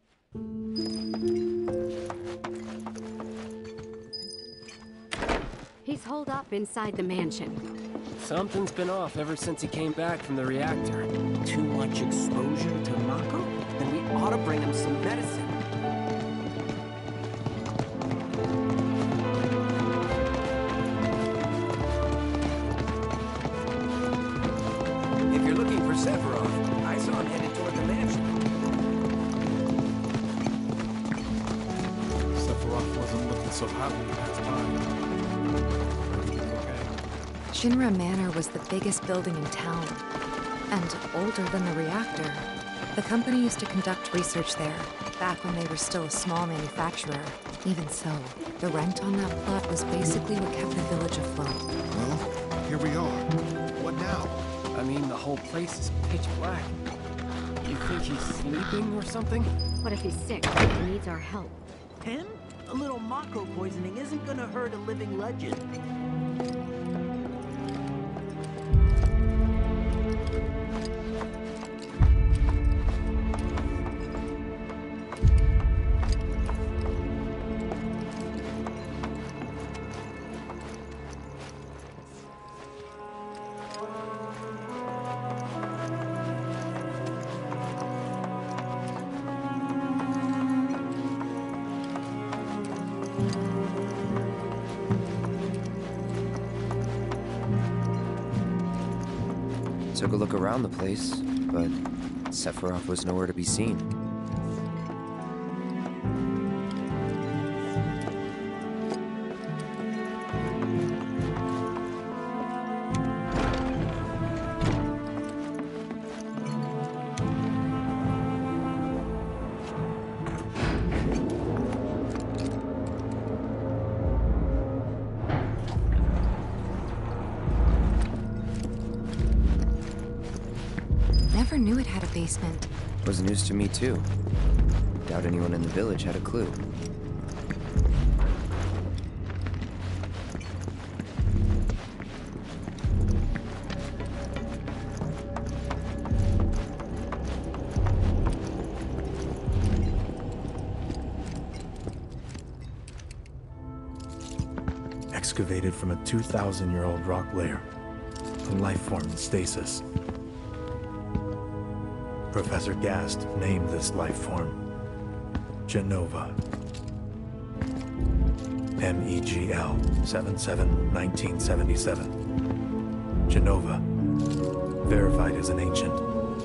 He's holed up inside the mansion. Something's been off ever since he came back from the reactor. Too much exposure to Mako? Then we ought to bring him some medicine. If you're looking for Sephiroth, I saw him headed toward the mansion. Sephiroth wasn't looking so happy that time. Shinra Manor was the biggest building in town, and older than the reactor. The company used to conduct research there, back when they were still a small manufacturer. Even so, the rent on that plot was basically what kept the village afloat. Well, here we are. What now? I mean, the whole place is pitch black. You think he's sleeping or something? What if he's sick and needs our help? Him? A little Mako poisoning isn't gonna hurt a living legend. Took a look around the place, but Sephiroth was nowhere to be seen. Never knew it had a basement. Was news to me too. Doubt anyone in the village had a clue. Excavated from a two thousand year old rock layer, a life form in stasis. Professor Gast named this life form Jenova. M E G L seven seven nineteen seventy-seven. Jenova, verified as an ancient.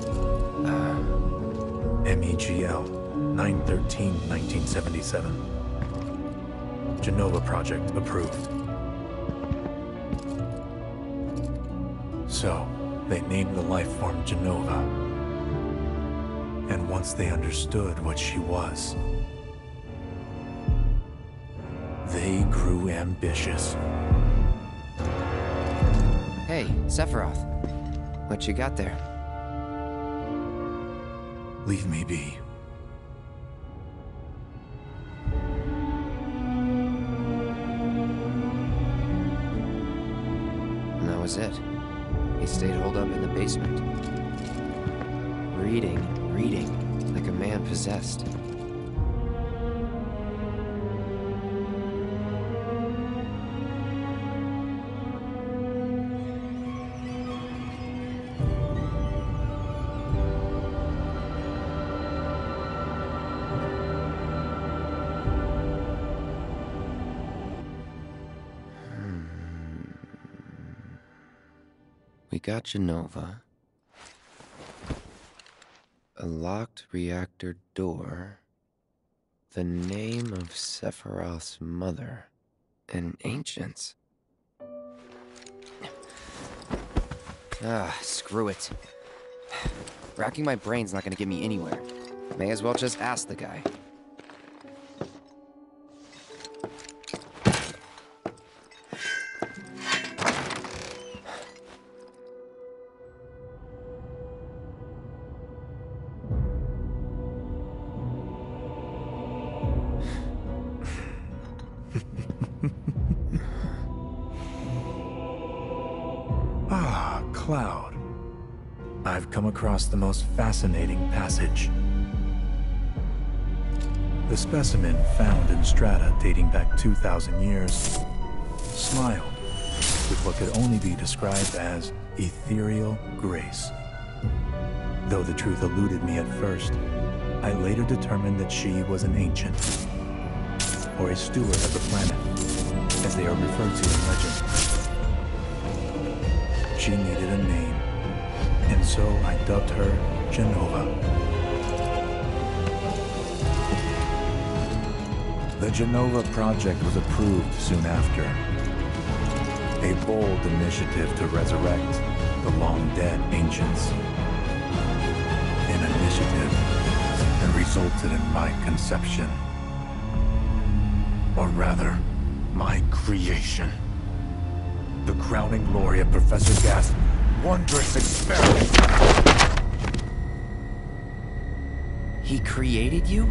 Uh, M E G L nine thirteen nineteen seventy-seven. Jenova project approved. So, they named the life form Jenova. And once they understood what she was, they grew ambitious. Hey, Sephiroth. What you got there? Leave me be. And that was it. He stayed holed up in the basement. Reading. Reading, like a man possessed. got Jenova. A locked reactor door. The name of Sephiroth's mother. And ancients. Ah, screw it. Racking my brain's not gonna get me anywhere. May as well just ask the guy. Ah, Cloud. I've come across the most fascinating passage. The specimen found in strata dating back two thousand years smiled with what could only be described as ethereal grace. Though the truth eluded me at first, I later determined that she was an ancient, or a steward of the planet, as they are referred to in legend. She needed a name, and so I dubbed her Jenova. The Jenova Project was approved soon after. A bold initiative to resurrect the long-dead ancients. An initiative that resulted in my conception. Or rather, my creation. The crowning glory of Professor Gas' wondrous experiment. He created you?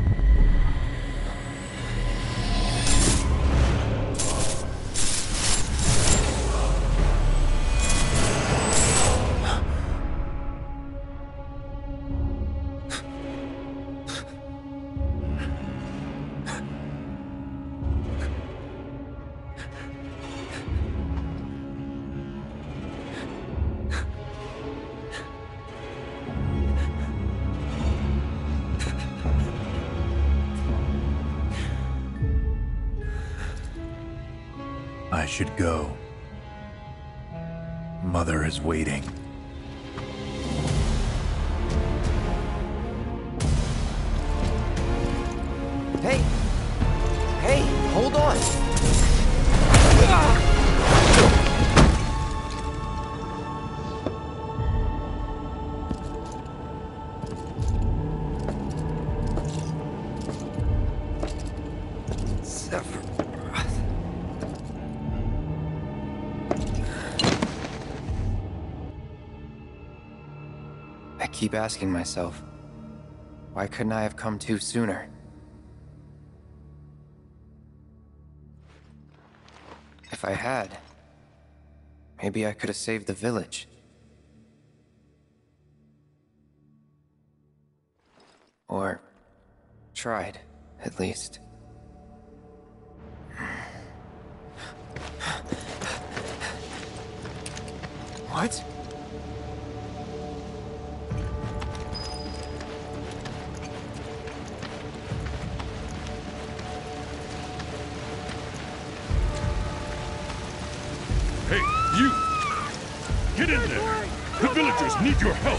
I should go. Mother is waiting. Hey! Hey, hold on! I keep asking myself, why couldn't I have come to sooner? If I had, maybe I could have saved the village. Or tried, at least. What? Hey, you! Get in there! The villagers need your help!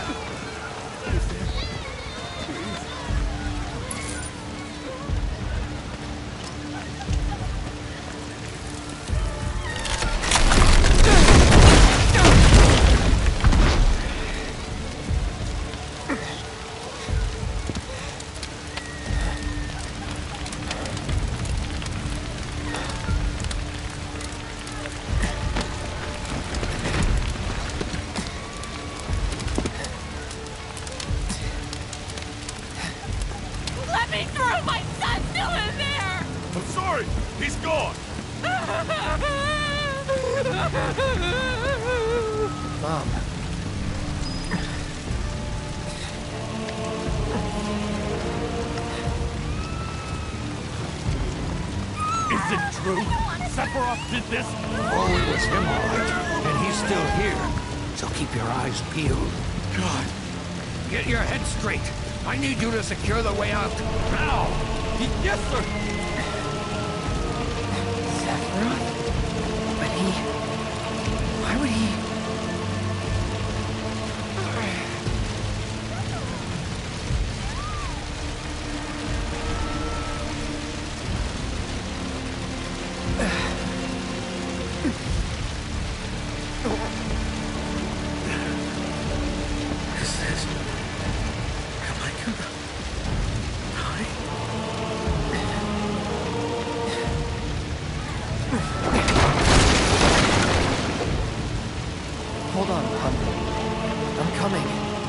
Mom. Is it true? Sephiroth did this? Oh, it was him, all right. And he's still here. So keep your eyes peeled. God. Get your head straight. I need you to secure the way out. Now! Yes, sir! Sephiroth? But he... Why would he... I'm coming.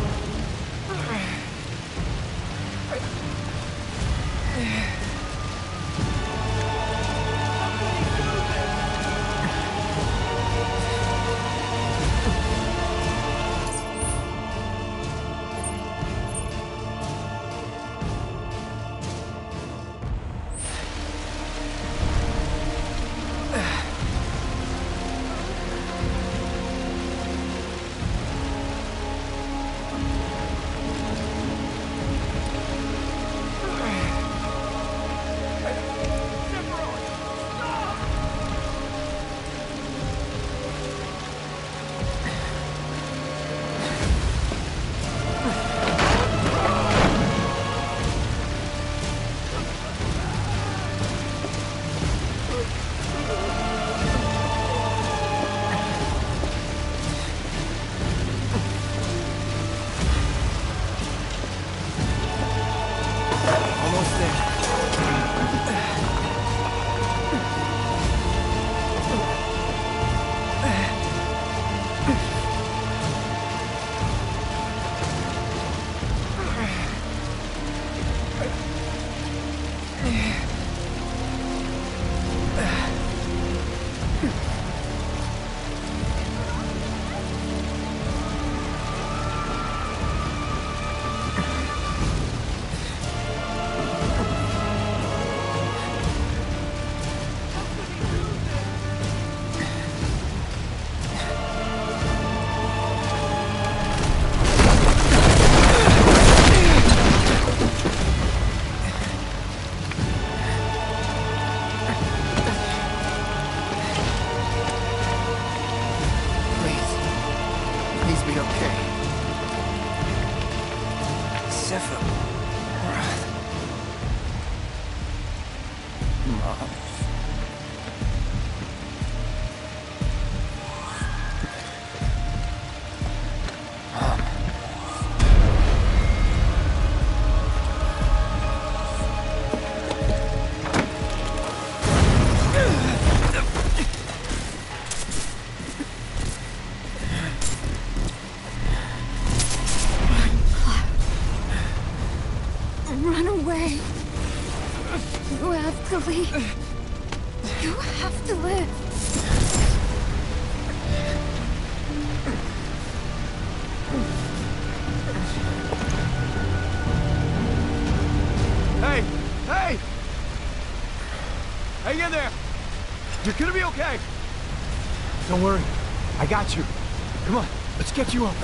Run away. You have to leave. You have to live. Hey! Hey! Hang in there! You're gonna be okay! Don't worry. I got you. Come on, let's get you up.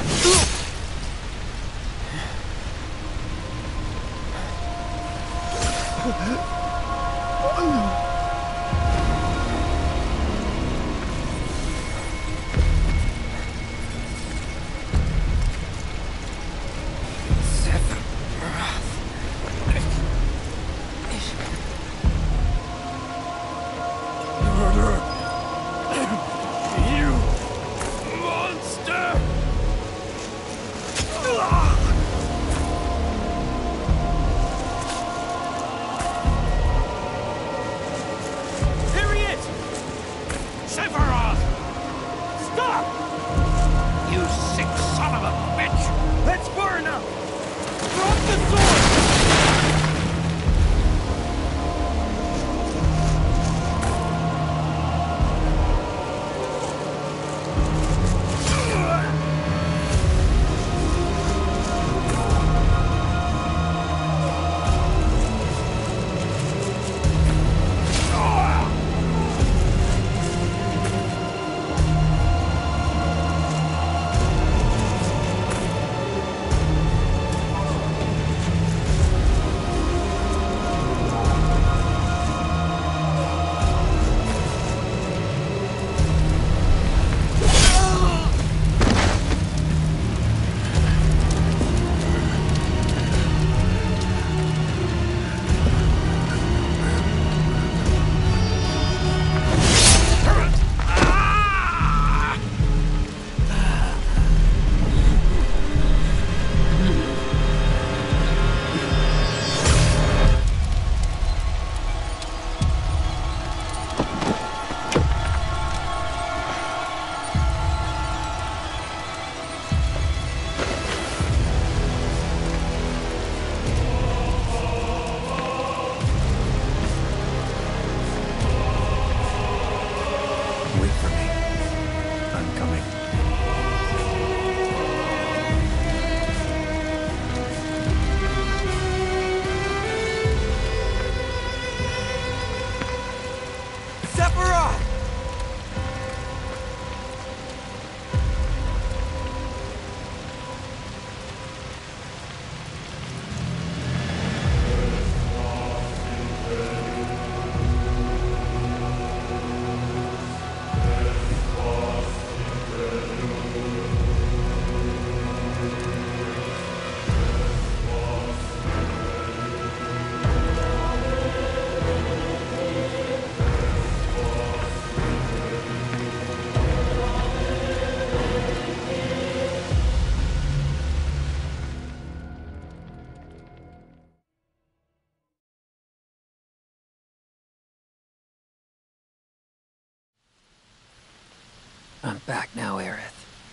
I'm back now, Aerith.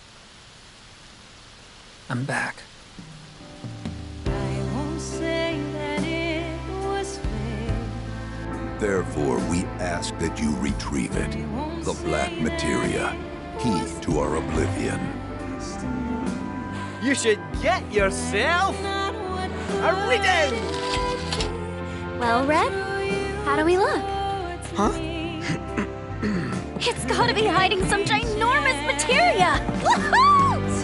I'm back. Therefore, we ask that you retrieve it. The Black Materia, key to our oblivion. You should get yourself a reading! Well, Red, how do we look? Huh? It's gotta be hiding some ginormous materia! Woohoo!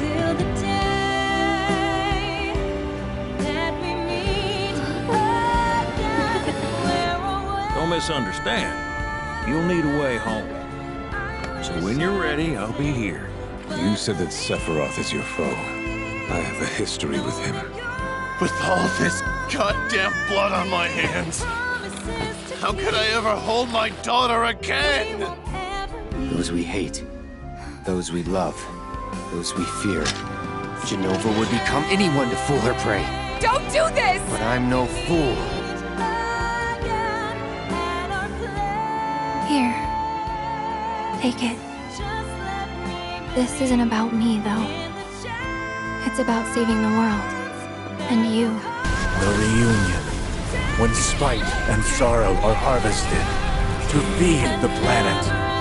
Don't misunderstand. You'll need a way home. So when you're ready, I'll be here. You said that Sephiroth is your foe. I have a history with him. With all this goddamn blood on my hands, how could I ever hold my daughter again? Those we hate, those we love, those we fear. Jenova would become anyone to fool her prey. Don't do this! But I'm no fool. Here. Take it. This isn't about me, though. It's about saving the world. And you. The reunion. When spite and sorrow are harvested to feed the planet.